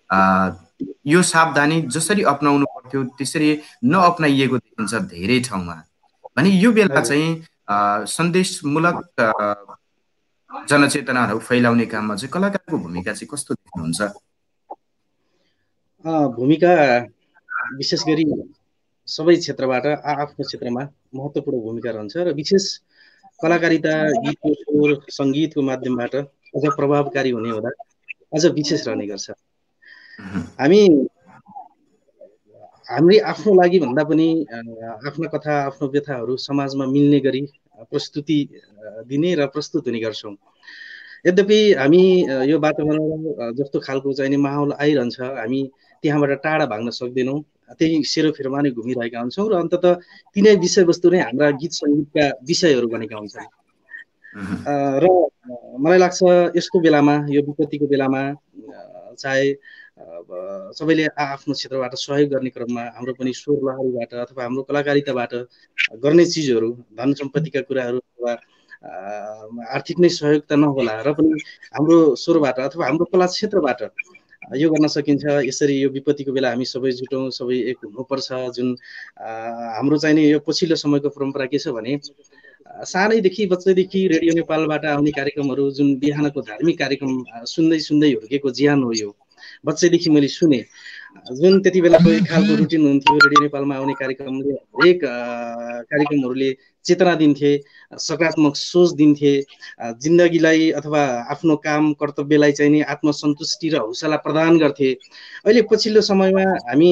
यो सावधानी जसरी अपनाउनु पर्थ्यो त्यसरी नअपनाइएको देखिन्छ धेरै ठाउँमा। भने यो बेला चाहिँ सन्देशमूलक जनचेतनाहरू फैलाउने काममा चाहिँ कलाकारको भूमिका चाहिँ कस्तो देख्नुहुन्छ? भूमिका विशेष गरी सबै क्षेत्रबाट आफ्नो क्षेत्रमा महत्त्वपूर्ण भूमिका रहन्छ र विशेष कलाकारिता, गीतको स्वर, सङ्गीतको माध्यमबाट अझ प्रभावकारी हुने हुँदा अझ विशेष रहने गर्छ। हामी हामीले आफ्नो लागि भन्दा पनि आफ्नो कथा, आफ्नो व्यथाहरू समाजमा मिल्ने गरी प्रस्तुति दिने र प्रस्तुत हुने गर्छौँ। यद्यपि हामी यो वातावरण जस्तो खालको चाहिने माहौल आइरहन्छ, हामी त्यहाँबाट टाढा भाग्न सक्दैनौँ, त्यही सेरोफेरोमा नै घुमिरहेका हुन्छौँ र अन्ततः तिनै विषयवस्तु नै हाम्रा गीत सङ्गीतका विषयहरू बनेका हुन्छन्। र मलाई लाग्छ यस्तो बेलामा, यो विपत्तिको बेलामा चाहे सबैले आफ्नो क्षेत्रबाट सहयोग गर्ने क्रममा हाम्रो पनि स्वर लहरीबाट अथवा हाम्रो कलाकारिताबाट गर्ने चिजहरू, धन सम्पत्तिका कुराहरू अथवा आर्थिक नै सहयोग त नहोला र पनि हाम्रो स्वरबाट अथवा हाम्रो कला क्षेत्रबाट यो गर्न सकिन्छ। यसरी यो विपत्तिको बेला हामी सबै जुटौँ, सबै एक हुनुपर्छ। जुन हाम्रो चाहिँ नि यो पछिल्लो समयको परम्परा के छ भने सानैदेखि बच्चैदेखि रेडियो नेपालबाट आउने कार्यक्रमहरू, जुन बिहानको धार्मिक कार्यक्रम सुन्दै सुन्दै हुर्केको ज्यान हो। यो बच्चैदेखि मैले सुने, जुन त्यति बेलाको एक खालको रुटिन हुन्थ्यो। रेडियो नेपालमा आउने कार्यक्रमले हरेक कार्यक्रमहरूले चेतना दिन्थे, सकारात्मक सोच दिन्थे, जिन्दगीलाई अथवा आफ्नो काम कर्तव्यलाई चाहिँ नि आत्मसन्तुष्टि र हौसला प्रदान गर्थे। अहिले पछिल्लो समयमा हामी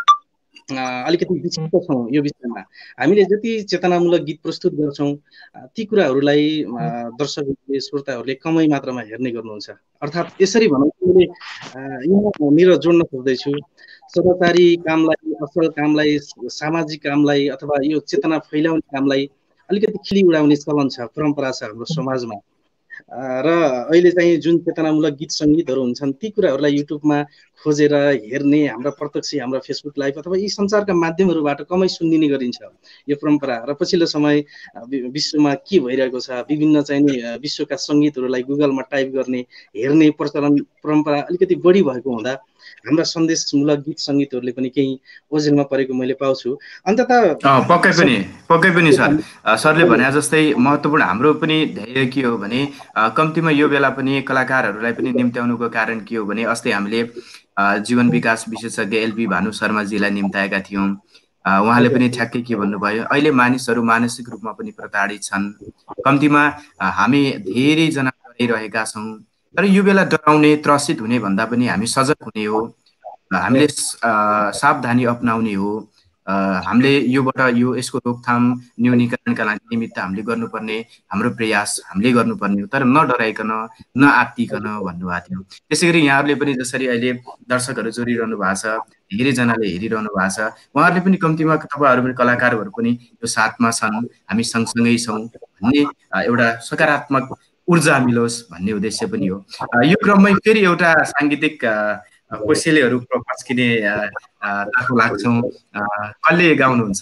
अलिकति विचित्र छौँ यो विषयमा। हामीले जति चेतनामूलक गीत प्रस्तुत गर्छौँ ती कुराहरूलाई दर्शकहरूले, श्रोताहरूले कमै मात्रामा हेर्ने गर्नुहुन्छ। अर्थात् यसरी भनौँ, मैले यहाँनिर जोड्न खोज्दैछु, सदाचारी कामलाई, असल कामलाई, सामाजिक कामलाई अथवा यो चेतना फैलाउने कामलाई अलिकति खिली उडाउने चलन छ, परम्परा छ हाम्रो समाजमा। र अहिले चाहिँ जुन चेतनामूलक गीत सङ्गीतहरू हुन्छन् ती कुराहरूलाई युट्युबमा खोजेर हेर्ने, हाम्रा प्रत्यक्ष हाम्रा फेसबुक लाइभ अथवा यी सञ्चारका माध्यमहरूबाट कमै सुनिदिने गरिन्छ यो परम्परा। र पछिल्लो समय विश्वमा के भइरहेको छ, विभिन्न चाहिँ नि विश्वका सङ्गीतहरूलाई गुगलमा टाइप गर्ने, हेर्ने प्रचलन परम्परा अलिकति बढी भएको हुँदा हाम्रा सन्देशमूलक गीत सङ्गीतहरूले पनि केही ओझेलमा परेको मैले पाउँछु। अन्ततः पक्कै पनि पक्कै पनि सर, सरले भने जस्तै महत्त्वपूर्ण हाम्रो पनि ध्येय के हो भने कम्तीमा यो बेला पनि कलाकारहरूलाई पनि निम्त्याउनुको कारण के हो भने अस्ति हामीले जीवन विकास विशेषज्ञ एलबी भानु शर्माजीलाई निम्ताएका थियौँ। उहाँले पनि ठ्याक्कै के भन्नुभयो, अहिले मानिसहरू मानसिक रूपमा पनि प्रताडित छन्, कम्तीमा हामी धेरैजना डराइरहेका छौँ। तर यो बेला डराउने, त्रसित हुने भन्दा पनि हामी सजग हुने हो, हामीले सावधानी अपनाउने हो हामीले योबाट यो यसको रोकथाम न्यूनीकरणका लागि निमित्त हामीले गर्नुपर्ने हाम्रो प्रयास हामीले गर्नुपर्ने हो, तर नडराइकन नआत्तिकन भन्नुभएको थियो। त्यसै गरी यहाँहरूले पनि जसरी अहिले दर्शकहरू जोडिरहनु भएको छ, धेरैजनाले हेरिरहनु भएको छ, उहाँहरूले पनि कम्तीमा तपाईँहरू पनि कलाकारहरू पनि यो साथमा छन्, हामी सँगसँगै छौँ भन्ने एउटा सकारात्मक ऊर्जा मिलोस् भन्ने उद्देश्य पनि हो। यो क्रममै फेरि एउटा साङ्गीतिक कोसेलीहरू पस्किने तर्फ लाग्छौँ। कसले गाउनुहुन्छ?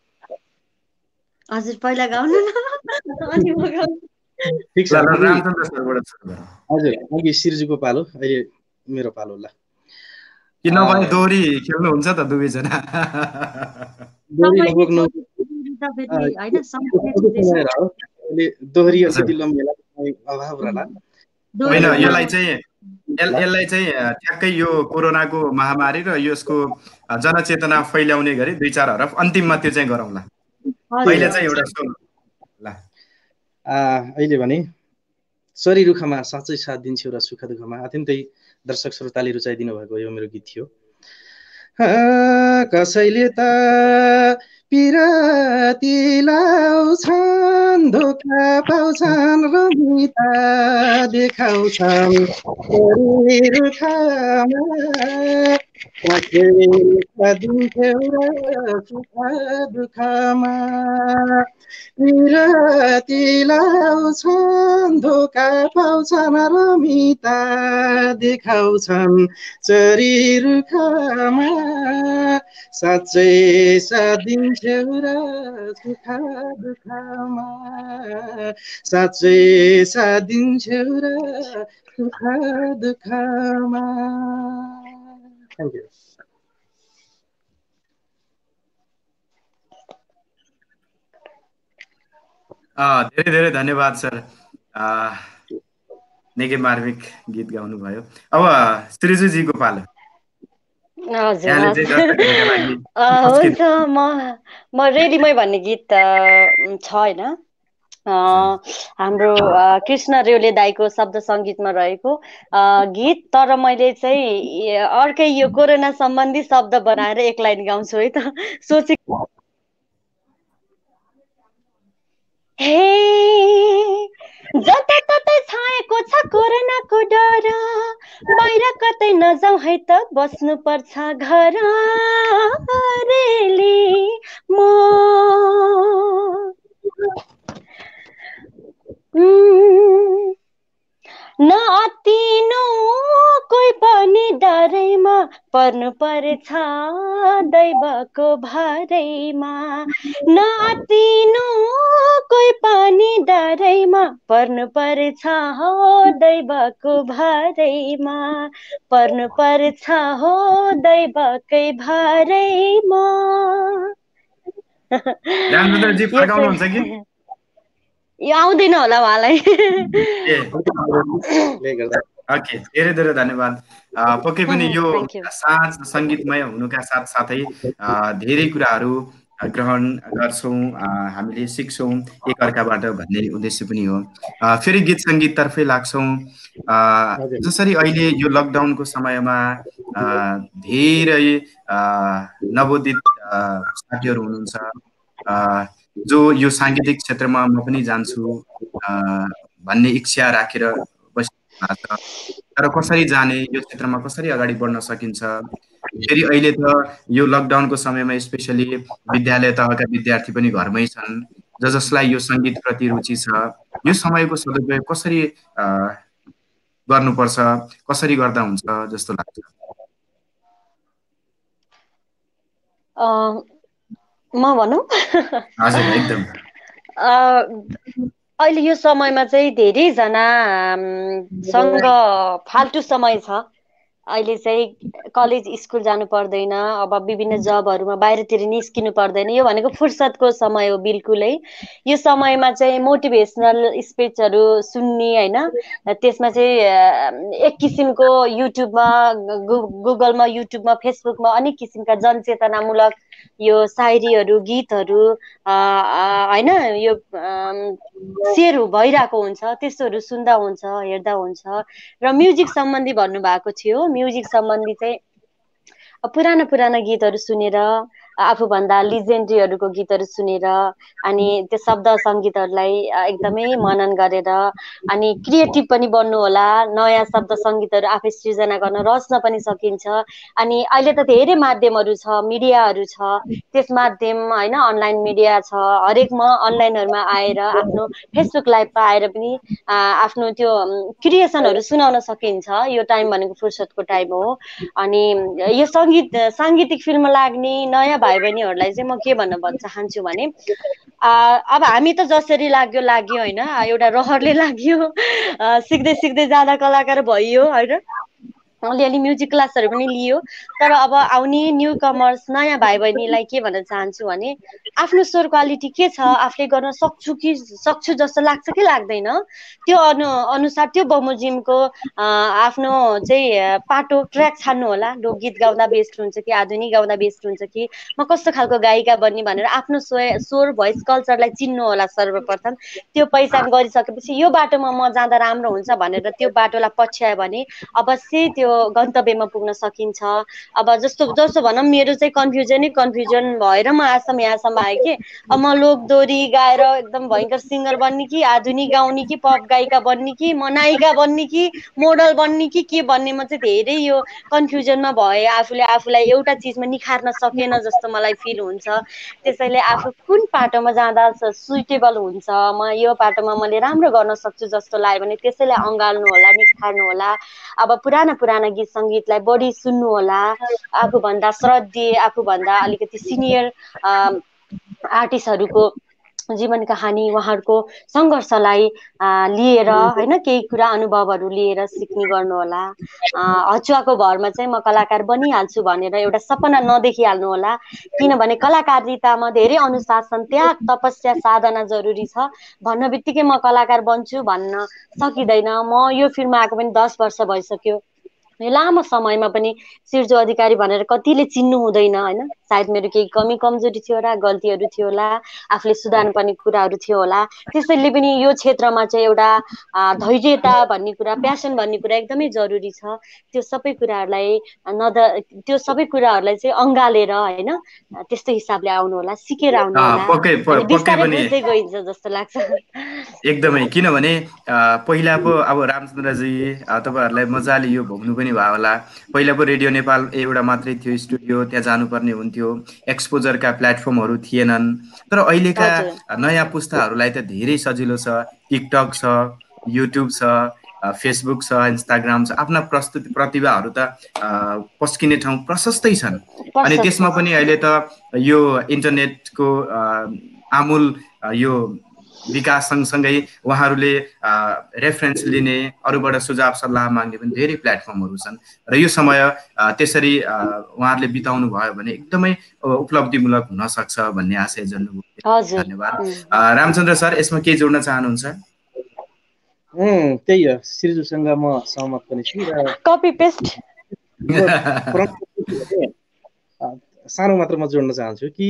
हजुर पहिला गाउनु न, अनि म गाउँछु। ठिक छ, रामचन्द्र सरबाट सुरु गरौँ। हजुर अघि सिर्जुको पालो, अहिले मेरो पालो ल। कि नभए दोहोरी खेल्नुहुन्छ त दुवैजना? दोहोरी लगभग नौ दोहोरी अलिकति लम्बेला अभाव रहला। होइन, यसलाई चाहिँ यसलाई चाहिँ ठ्याक्कै यो कोरोनाको महामारी र यसको जनचेतना फैल्याउने गरी दुई चार हरफ अन्तिममा त्यो चाहिँ गरौँला। अहिले चाहिँ एउटा ल अहिले भने सरी रुखमा साँच्चै साथ दिन्छ एउटा सुख दुःखमा, अत्यन्तै दर्शक श्रोताले रुचाइदिनु भएको यो मेरो गीत थियो। कसैले त पिराती लाउँछन्, धोका पाउँछन्, रमिता देखाउँछन् रुखमा, दिन्थ्यौ र सुख दुःखमा। पिराती लाउँछन्, धोका पाउँछन्, रमिता देखाउँछन् चरी रुखमा, साँच्चै साथ दिन्थ्यौ र सुख दुःखमा, साँच्चै साथ दिन्थ्यौ र सुख दुःखमा। Thank you. धेरै धेरै धन्यवाद सर, निकै मार्मिक गीत गाउनु भयो। अब श्रीजुजीको पालो। हजुर हुन्छ, म म रेडीमै भन्ने गीत छ होइन, हाम्रो कृष्ण रेउले दाईको शब्द सङ्गीतमा रहेको गीत, तर मैले चाहिँ अर्कै यो कोरोना सम्बन्धी शब्द बनाएर एक लाइन गाउँछु है त। सोचे हे जताततै छाएको छ कोरोनाको डर, बाहिर कतै नजाउँ है त बस्नु पर्छ घर। रेली म नअत्तिनु कोही पनि डरैमा, पर्नु परेछ दैवको भरैमा। नअत्तिनु कोही पनि डरैमा, पर्नु परेछ हो दैवको भरैमा, पर्नु परेछ हो दैवकै भरैमा। रामचन्द्रजी फर्काउनुहुन्छ कि? यो आउँदैन होला उहाँलाई। ओके, धेरै धेरै धन्यवाद। पक्कै पनि यो साँझ सङ्गीतमय हुनुका साथसाथै धेरै कुराहरू ग्रहण गर्छौँ, हामीले सिक्छौँ एकअर्काबाट भन्ने उद्देश्य पनि हो। फेरि गीत सङ्गीततर्फै लाग्छौँ। जसरी अहिले यो लकडाउनको समयमा धेरै नवोदित साथीहरू हुनुहुन्छ जो यो साङ्गीतिक क्षेत्रमा म पनि जान्छु भन्ने इच्छा राखेर बसिरहेको छ, तर कसरी जाने, यो क्षेत्रमा कसरी अगाडि बढ्न सकिन्छ। फेरि अहिले त यो लकडाउनको समयमा स्पेसली विद्यालय तहका विद्यार्थी पनि घरमै छन्, ज जसलाई यो सङ्गीतप्रति रुचि छ, यो समयको सदुपयोग कसरी गर्नुपर्छ, कसरी गर्दा हुन्छ जस्तो लाग्छ? म भनौँ? हजुर, एकदम। अहिले यो समयमा चाहिँ धेरैजना सँग फाल्टु समय छ। अहिले चाहिँ कलेज स्कुल जानु पर्दैन, अब विभिन्न जबहरूमा बाहिरतिर निस्किनु पर्दैन, यो भनेको फुर्सदको समय हो बिल्कुलै। यो समयमा चाहिँ मोटिभेसनल स्पिचहरू सुन्ने होइन, त्यसमा चाहिँ एक किसिमको युट्युबमा, गुगलमा, युट्युबमा, फेसबुकमा अनेक किसिमका जनचेतनामूलक यो सायरीहरू, गीतहरू होइन, यो सेयर भइरहेको हुन्छ, त्यस्तोहरू सुन्दा हुन्छ, हेर्दा हुन्छ। र म्युजिक सम्बन्धी भन्नुभएको थियो, म्युजिक सम्बन्धी चाहिँ पुरानो पुरानो गीतहरू सुनेर आफूभन्दा लिजेन्डरीहरूको गीतहरू सुनेर अनि त्यो शब्द सङ्गीतहरूलाई एकदमै मनन गरेर अनि क्रिएटिभ पनि बन्नु होला, नयाँ शब्द सङ्गीतहरू आफै सृजना गर्न रच्न पनि सकिन्छ। अनि अहिले त धेरै माध्यमहरू छ, मिडियाहरू छ, त्यस माध्यम होइन अनलाइन मिडिया छ, हरेक म अनलाइनहरूमा आएर आफ्नो फेसबुक लाइभमा आएर पनि आफ्नो त्यो क्रिएसनहरू सुनाउन सकिन्छ। यो टाइम भनेको फुर्सदको टाइम हो। अनि यो सङ्गीत साङ्गीतिक फिल्ममा लाग्ने नयाँ भाइ बहिनीहरूलाई चाहिँ म के भन्न चाहन्छु भने अब हामी त जसरी लाग्यो लाग्यो होइन, एउटा रहरले लाग्यो, सिक्दै सिक्दै जाँदा कलाकार भइयो होइन, अलिअलि म्युजिक क्लासहरू पनि लियो। तर अब आउने न्यू कमर्स नयाँ भाइ बहिनीलाई के भन्न चाहन्छु भने आफ्नो स्वर क्वालिटी के छ, आफूले गर्न सक्छु कि सक्छु जस्तो लाग्छ कि लाग्दैन, त्यो अनु अनुसार त्यो बमोजिमको आफ्नो चाहिँ पाटो ट्र्याक छान्नु होला। लोकगीत गाउँदा बेस्ट हुन्छ कि आधुनिक गाउँदा बेस्ट हुन्छ कि म कस्तो खालको गायिका बन्ने भनेर आफ्नो स्वर स्वर भोइस कल्चरलाई चिन्नु होला सर्वप्रथम। त्यो पहिचान गरिसकेपछि यो बाटोमा म जाँदा राम्रो हुन्छ भनेर त्यो बाटोलाई पछ्यायो भने अवश्य त्यो गन्तव्यमा पुग्न सकिन्छ। अब जस्तो जस्तो भनौँ मेरो चाहिँ कन्फ्युजनै कन्फ्युजन भएर म आसम यहाँसम्म आएँ कि अब म लोकदोरी गाएर एकदम भयङ्कर सिङ्गर बन्ने कि आधुनिक गाउने कि पप गायिका बन्ने कि म नायिका बन्ने कि मोडल बन्ने कि के बन्ने, म चाहिँ धेरै यो कन्फ्युजनमा भएँ। आफूले आफूलाई एउटा चिजमा निखार्न सकेन जस्तो मलाई फिल हुन्छ। त्यसैले आफू कुन पाटोमा जाँदा सुइटेबल हुन्छ, म यो पाटोमा मैले राम्रो गर्न सक्छु जस्तो लाग्यो भने त्यसैलाई अँगाल्नु होला, निखार्नु होला। अब पुराना पुराना गीत सङ्गीतलाई बढी सुन्नु होला। आफूभन्दा श्रद्धेय, आफूभन्दा अलिकति सिनियर आर्टिस्टहरूको जीवन कहानी, उहाँहरूको सङ्घर्षलाई लिएर होइन केही कुरा अनुभवहरू लिएर सिक्ने गर्नु होला। हचुवाको भरमा चाहिँ म कलाकार बनिहाल्छु भनेर एउटा सपना नदेखिहाल्नु होला, किनभने कलाकारितामा धेरै अनुशासन, त्याग, तपस्या, साधना जरुरी छ। भन्न बित्तिकै म कलाकार बन्छु भन्न सकिँदैन। म यो फिल्ममा आएको पनि दस वर्ष भइसक्यो, लामो समयमा पनि सिर्जु अधिकारी भनेर कतिले चिन्नु हुँदैन होइन। सायद मेरो केही कमी कमजोरी थियो होला, गल्तीहरू थियो होला, आफूले सुधार्नुपर्ने कुराहरू थियो होला। त्यसैले पनि यो क्षेत्रमा चाहिँ एउटा धैर्यता भन्ने कुरा, प्यासन भन्ने कुरा एकदमै जरुरी छ। त्यो सबै कुराहरूलाई नद त्यो सबै कुराहरूलाई चाहिँ अँगालेर होइन त्यस्तो हिसाबले आउनु होला, सिकेर आउनु होला, बिस्तारै बुझ्दै गइन्छ जस्तो लाग्छ। एकदमै, किनभने पहिला पो अब रामचन्द्रजी तपाईँहरूलाई मजाले यो भोग्नु पनि भयो होला। पहिला पो रेडियो नेपाल एउटा मात्रै थियो स्टुडियो, त्यहाँ जानुपर्ने हुन्थ्यो, एक्सपोजरका प्लेटफर्महरू थिएनन्। तर अहिलेका नयाँ पुस्ताहरूलाई त धेरै सजिलो छ, टिकटक छ, युट्युब छ, फेसबुक छ, इन्स्टाग्राम छ, आफ्ना प्रस्तुति प्रतिभाहरू त पस्किने ठाउँ प्रशस्तै छन्। अनि त्यसमा पनि अहिले त यो इन्टरनेटको आमूल यो विकास सँगसँगै उहाँहरूले रेफरेन्स लिने, अरूबाट सुझाव सल्लाह माग्ने पनि धेरै प्लेटफर्महरू छन्। र यो समय त्यसरी उहाँहरूले बिताउनु भयो भने एकदमै उपलब्धिमूलक हुनसक्छ भन्ने आशय जन्नुभयो। धन्यवाद। रामचन्द्र सर, यसमा के जोड्न चाहनुहुन्छ? त्यही हो, सिर्जुसँग म सहमत पनि छु। र कपी पेस्ट सानो मात्र म जोड्न चाहन्छु कि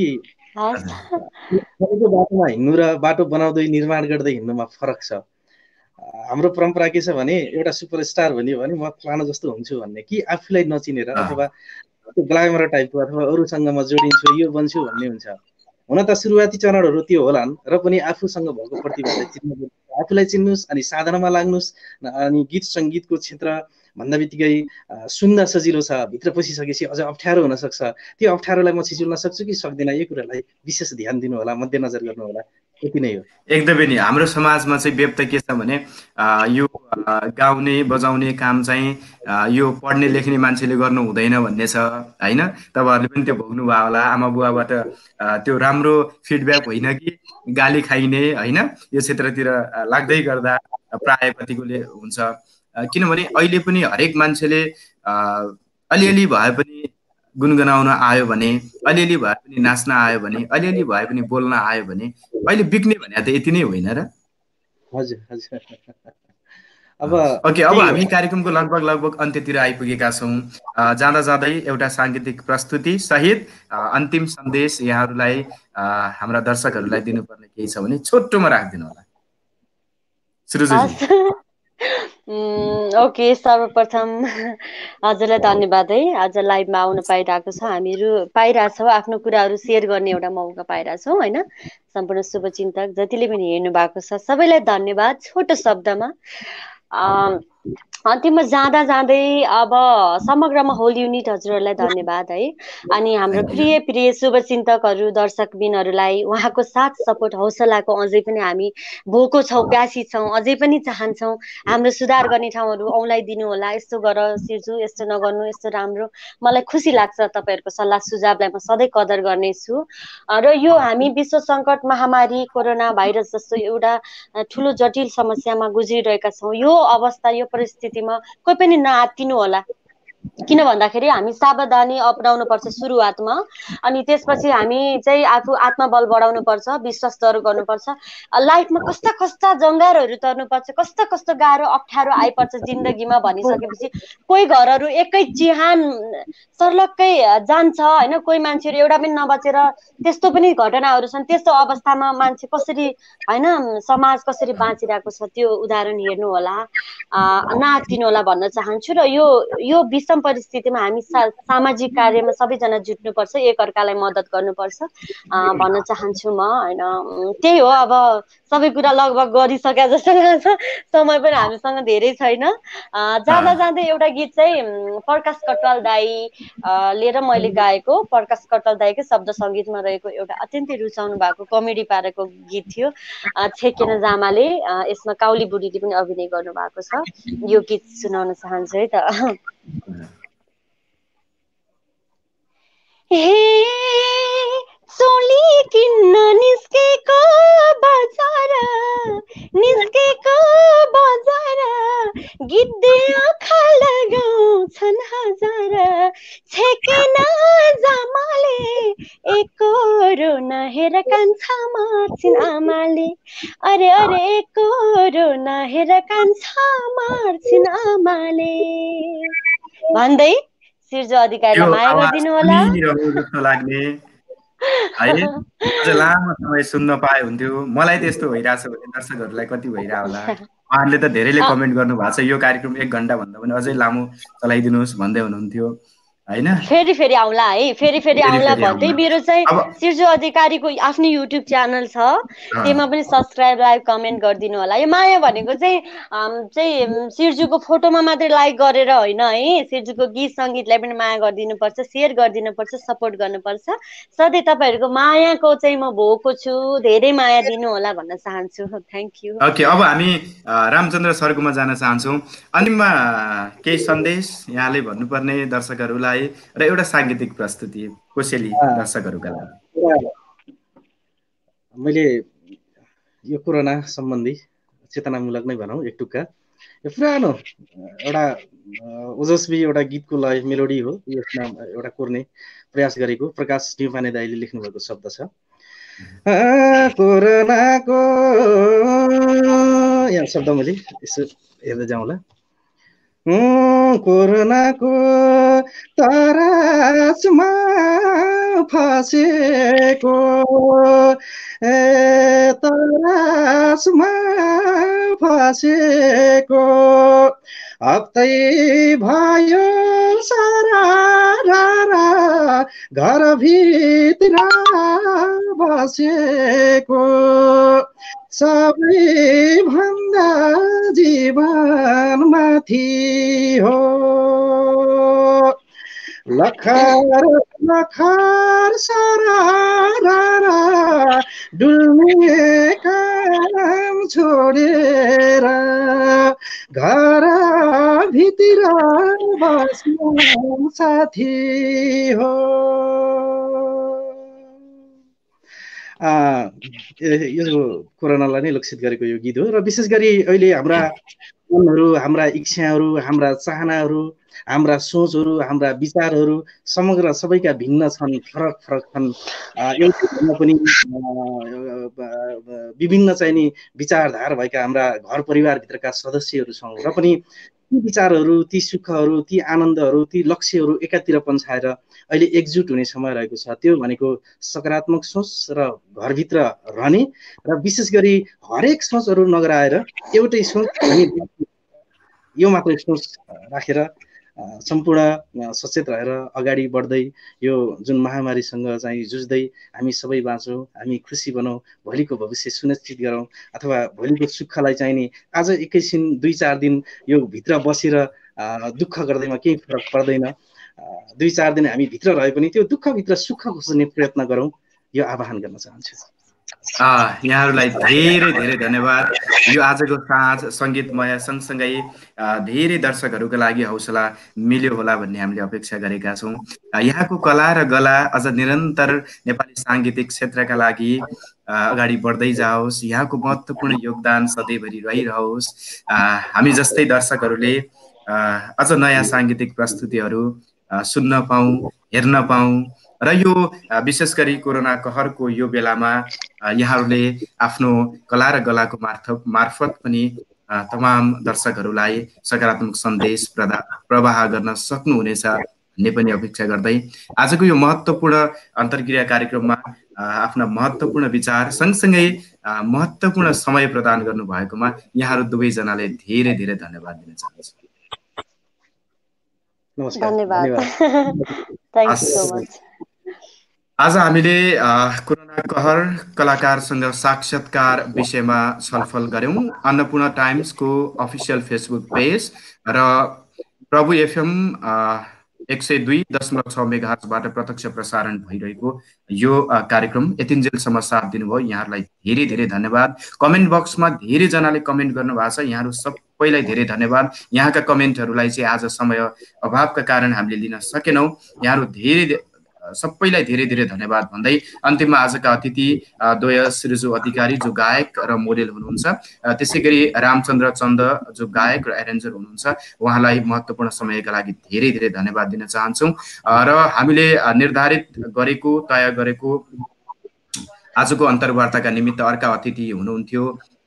बाटोमा हिँड्नु र बाटो बनाउँदै निर्माण गर्दै हिँड्नुमा फरक छ। हाम्रो परम्परा के छ भने एउटा सुपरस्टार भन्यो भने म फलाना जस्तो हुन्छु भन्ने, कि आफूलाई नचिनेर अथवा ग्ल्यामर टाइपको अथवा अरूसँग म जोडिन्छु यो बन्छु भन्ने हुन्छ। हुन त सुरुवाती चरणहरू त्यो होलान्, र पनि आफूसँग भएको प्रतिभालाई चिन्नु, आफूलाई चिन्नुहोस् अनि साधनामा लाग्नुहोस्। अनि गीत सङ्गीतको क्षेत्र भन्दा बित्तिकै सुन्न सजिलो छ, भित्र पसिसकेपछि अझ अप्ठ्यारो हुनसक्छ। त्यो अप्ठ्यारोलाई म छिचुल्न सक्छु कि सक्दिनँ, यो कुरालाई विशेष ध्यान दिनु होला, मध्यनजर गर्नु होला। यति नै हो। एकदमै नि, हाम्रो समाजमा चाहिँ व्यक्त के छ भने यो गाउने बजाउने काम चाहिँ यो पढ्ने लेख्ने मान्छेले गर्नु हुँदैन भन्ने छ होइन। तपाईँहरूले पनि त्यो भोग्नु भयो होला, आमा बुवाबाट त्यो राम्रो फिडब्याक होइन कि गाली खाइने होइन, यो क्षेत्रतिर लाग्दै गर्दा प्राय कतिकोले हुन्छ। किनभने अहिले पनि हरेक मान्छेले अलिअलि भए पनि गुनगुनाउन आयो भने, अलिअलि भए पनि नाच्न आयो भने, अलिअलि भए पनि बोल्न आयो भने अहिले बिक्ने भने त यति नै होइन र? हजुर हजुर। अब ओके, अब हामी कार्यक्रमको लगभग लगभग अन्त्यतिर आइपुगेका छौँ। जाँदा जाँदै एउटा साङ्गीतिक प्रस्तुति सहित अन्तिम सन्देश यहाँहरूलाई हाम्रा दर्शकहरूलाई दिनुपर्ने केही छ भने छोटोमा राखिदिनु होला। ओके, सर्वप्रथम हजुरलाई धन्यवाद है, आज लाइभमा आउन पाइरहेको छ, हामीहरू पाइरहेछौँ, आफ्नो कुराहरू सेयर गर्ने एउटा मौका पाइरहेछौँ होइन। सम्पूर्ण शुभचिन्तक जतिले पनि हेर्नु भएको छ सबैलाई धन्यवाद। छोटो शब्दमा अन्तिममा जाँदा जाँदै अब समग्रमा होल युनिट हजुरहरूलाई धन्यवाद है। अनि हाम्रो प्रिय प्रिय शुभचिन्तकहरू दर्शकबिनहरूलाई उहाँको साथ सपोर्ट हौसलाको अझै पनि हामी भोको छौँ, प्यासी छौँ, अझै पनि चाहन्छौँ हाम्रो सुधार गर्ने ठाउँहरू औँलाइदिनु होला, यस्तो गर सिर्जु, यस्तो नगर्नु, यस्तो राम्रो। मलाई खुसी लाग्छ तपाईँहरूको सल्लाह सुझावलाई म सधैँ कदर गर्नेछु। र यो हामी विश्व सङ्कट महामारी कोरोना भाइरस जस्तो एउटा ठुलो जटिल समस्यामा गुज्रिरहेका छौँ। यो अवस्था यो परिस्थितिमा कोही पनि नआत्तिनु होला, किन भन्दाखेरि हामी सावधानी अपनाउनु पर्छ सुरुवातमा, अनि त्यसपछि हामी चाहिँ आफू आत्मबल बढाउनु पर्छ, विश्वास दर गर्नुपर्छ। लाइफमा कस्ता कस्ता जङ्गारहरू तर्नुपर्छ, कस्ता कस्तो गाह्रो अप्ठ्यारो आइपर्छ जिन्दगीमा भनिसकेपछि कोही घरहरू एकै चिहान सर्लक्कै जान्छ होइन, कोही मान्छेहरू एउटा पनि नबचेर त्यस्तो पनि घटनाहरू छन्। त्यस्तो अवस्थामा मान्छे कसरी होइन, समाज कसरी बाँचिरहेको छ त्यो उदाहरण हेर्नु होला, नआत्तिनु होला भन्न चाहन्छु। र यो यो विषम परिस्थितिमा हामी सा सामाजिक कार्यमा सबैजना जुट्नुपर्छ, एकअर्कालाई मद्दत गर्नुपर्छ भन्न चाहन्छु म होइन। त्यही हो, अब सबै कुरा लगभग गरिसके जस्तो लाग्छ, समय पनि हामीसँग धेरै छैन। जाँदा जाँदै एउटा गीत चाहिँ प्रकाश कटवाल दाई लिएर मैले गाएको, प्रकाश कटवाल दाईकै शब्द सङ्गीतमा रहेको एउटा अत्यन्तै रुचाउनु भएको कमेडी पारेको गीत थियो, छेकेन जामाले। यसमा काउली बुढीले पनि अभिनय गर्नु भएको छ। यो गीत सुनाउन चाहन्छु है त। हे चोली किन्न निस्केको बजार, निस्केको बजार, गिद्धे आँखा लगाउँछन् हजार, छेकेन जामाले एकोरो नहेर कान्छा मार्छिन् आमाले, अरे अरे एकोरो नहेर कान्छा मार्छिन् आमाले भन्दै सिर्जु अधिकारीलाई माया गरिदिनु होला। जस्तो लाग्ने है, अझ लामो समय सुन्न पाए हुन्थ्यो। मलाई त्यस्तो भइरहेछ भने दर्शकहरूलाई कति भइरह होला। उहाँहरूले त धेरैले कमेन्ट गर्नु भएको छ, यो कार्यक्रम एक घन्टा भन्दा पनि अझै लामो चलाइदिनुहोस् भन्दै हुनुहुन्थ्यो होइन। फेरि फेरि आउला है, फेरि फेरि आउला भन्दै मेरो चाहिँ सिर्जु अधिकारीको आफ्नो युट्युब च्यानल छ, त्यसमा पनि सब्सक्राइब लाइक कमेन्ट गरिदिनु होला। यो माया भनेको चाहिँ चाहिँ सिर्जुको फोटोमा मात्रै लाइक गरेर होइन है, सिर्जुको गीत सङ्गीतलाई पनि माया गरिदिनुपर्छ, सेयर गरिदिनुपर्छ, सपोर्ट गर्नुपर्छ। सधैँ तपाईँहरूको मायाको चाहिँ म भोको छु, धेरै माया दिनु होला भन्न चाहन्छु। Thank you. ओके, अब हामी रामचन्द्र सरकोमा जान चाहन्छौँ। अन्तिममा केही सन्देश यहाँले भन्नुपर्ने दर्शकहरूलाई र एउटा साङ्गीतिक प्रस्तुति कोसेली दर्शकहरूका लागि। मैले यो कोरोना सम्बन्धी चेतनामूलक नै भनौँ एक टुक्का, यो पुरानो एउटा ओजस्वी एउटा गीतको लय मेलोडी हो, यसमा एउटा कोर्ने प्रयास गरेको प्रकाश न्युपाने दाइले लेख्नुभएको शब्द छ। कोरोनाको यहाँ शब्द मैले यसो हेर्दै जाउँला। कोरोनाको तरासमा फसेको, तरासमा फसेको हप्तै भयो सारा घरभित्र बसेको, सबैभन्दा जीवनमाथि हो लखर लखर सारा डुल्ने काम छोडेर घर भित्र बस्नु साथी हो। यो कोरोनालाई नै लक्षित गरेको यो गीत हो र विशेष गरी अहिले हाम्रा मनहरू, हाम्रा इच्छाहरू, हाम्रा चाहनाहरू, हाम्रा सोचहरू, हाम्रा विचारहरू समग्र सबैका भिन्न छन्, फरक फरक छन्। एउटा पनि विभिन्न चाहिँ नि विचारधारा भएका हाम्रा घर परिवारभित्रका सदस्यहरू छौँ र पनि ती विचारहरू, ती सुखहरू, ती आनन्दहरू, ती लक्ष्यहरू एकातिर पन्छाएर अहिले एकजुट हुने समय रहेको छ। त्यो भनेको सकारात्मक सोच र घरभित्र रहने र विशेष गरी हरेक सोचहरू नगराएर एउटै सोच हामी यो मात्र सोच राखेर सम्पूर्ण सचेत रहेर अगाडि बढ्दै यो जुन महामारीसँग चाहिँ जुझ्दै हामी सबै बाँचौँ, हामी खुसी बनौँ, भोलिको भविष्य सुनिश्चित गरौँ, अथवा भोलिको सुखलाई चाहिँ नि आज एकैछिन दुई चार दिन यो भित्र बसेर दुःख गर्दैमा केही फरक पर्दैन। दुई चार दिन हामी भित्र रहे पनि त्यो दुःखभित्र सुख खोज्ने प्रयत्न गरौँ, यो आह्वान गर्न चाहन्छु। यहाँहरूलाई धेरै धेरै धन्यवाद। यो आजको साँझ सङ्गीतमय सँगसँगै धेरै दर्शकहरूको लागि हौसला मिल्यो होला भन्ने हामीले अपेक्षा गरेका छौँ। यहाँको कला र गला अझ निरन्तर नेपाली साङ्गीतिक क्षेत्रका लागि अगाडि बढ्दै जाओस्, यहाँको महत्त्वपूर्ण योगदान सधैँभरि रहिरहोस्। हामी जस्तै दर्शकहरूले अझ नयाँ साङ्गीतिक प्रस्तुतिहरू सुन्न पाऊँ, हेर्न पाऊँ र यो विशेष गरी कोरोना कहरको यो बेलामा यहाँहरूले आफ्नो कला र गलाको मार्फत मार्फत पनि तमाम दर्शकहरूलाई सकारात्मक सन्देश प्रदा प्रवाह गर्न सक्नुहुनेछ भन्ने पनि अपेक्षा गर्दै आजको यो महत्त्वपूर्ण अन्तर्क्रिया कार्यक्रममा आफ्ना महत्त्वपूर्ण विचार सँगसँगै महत्त्वपूर्ण समय प्रदान गर्नुभएकोमा यहाँहरू दुवैजनाले धेरै धेरै धन्यवाद दिन चाहन्छु। धन्यवाद। Thank you so much. आज हामीले कोरोना कहर कलाकारसँग साक्षात्कार विषयमा छलफल गऱ्यौँ। अन्नपूर्ण टाइम्सको अफिसियल फेसबुक पेज र प्रभु एफएम एक सय दुई दशमलव छ मेगाहर्जबाट प्रत्यक्ष प्रसारण भइरहेको यो कार्यक्रम यतिन्जेलसम्म साथ दिनुभयो। यहाँहरूलाई धेरै धेरै धन्यवाद। कमेन्ट बक्समा धेरैजनाले कमेन्ट गर्नुभएको छ, यहाँहरू सबैलाई धेरै धन्यवाद। यहाँका कमेन्टहरूलाई चाहिँ आज समय अभावका कारण हामीले लिन सकेनौँ। यहाँहरू धेरै सबैलाई धेरै धेरै धन्यवाद भन्दै अन्तिममा आजका अतिथि द्वय श्रीजु अधिकारी जो गायक र मोडेल हुनुहुन्छ, त्यसै गरी रामचन्द्र चन्द जो गायक र एरेन्जर हुनुहुन्छ, उहाँलाई महत्त्वपूर्ण समयका लागि धेरै धेरै धन्यवाद दिन चाहन्छौँ। र हामीले निर्धारित गरेको तय गरेको आजको अन्तर्वार्ताका निमित्त अर्का अतिथि हुनुहुन्थ्यो,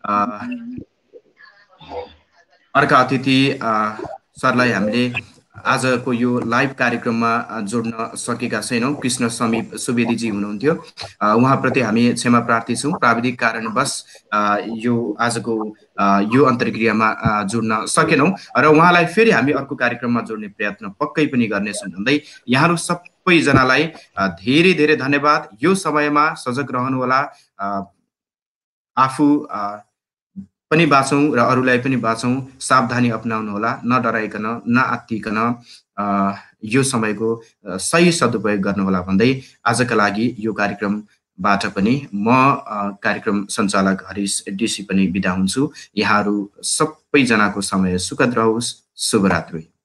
अर्का अतिथि सरलाई हामीले आजको यो लाइभ कार्यक्रममा जोड्न सकेका छैनौँ। कृष्ण समीप सुवेदीजी हुनुहुन्थ्यो, उहाँप्रति हामी क्षमा प्रार्थी छौँ। प्राविधिक कारणवश यो आजको यो अन्तर्क्रियामा जोड्न सकेनौँ र उहाँलाई फेरि हामी अर्को कार्यक्रममा जोड्ने प्रयत्न पक्कै पनि गर्नेछौँ भन्दै यहाँहरू सबैजनालाई धेरै धेरै धन्यवाद। यो समयमा सजग रहनुहोला, आफू पनि बाँचौँ र अरूलाई पनि बाँचौँ, सावधानी अपनाउनु होला, न डराइकन न आत्तिकन यो समयको सही सदुपयोग गर्नुहोला भन्दै आजका लागि यो कार्यक्रमबाट पनि म कार्यक्रम सञ्चालक हरिश डीसी पनि बिदा हुन्छु। यहाँहरू सबैजनाको समय सुखद रहोस्। शुभरात्रि।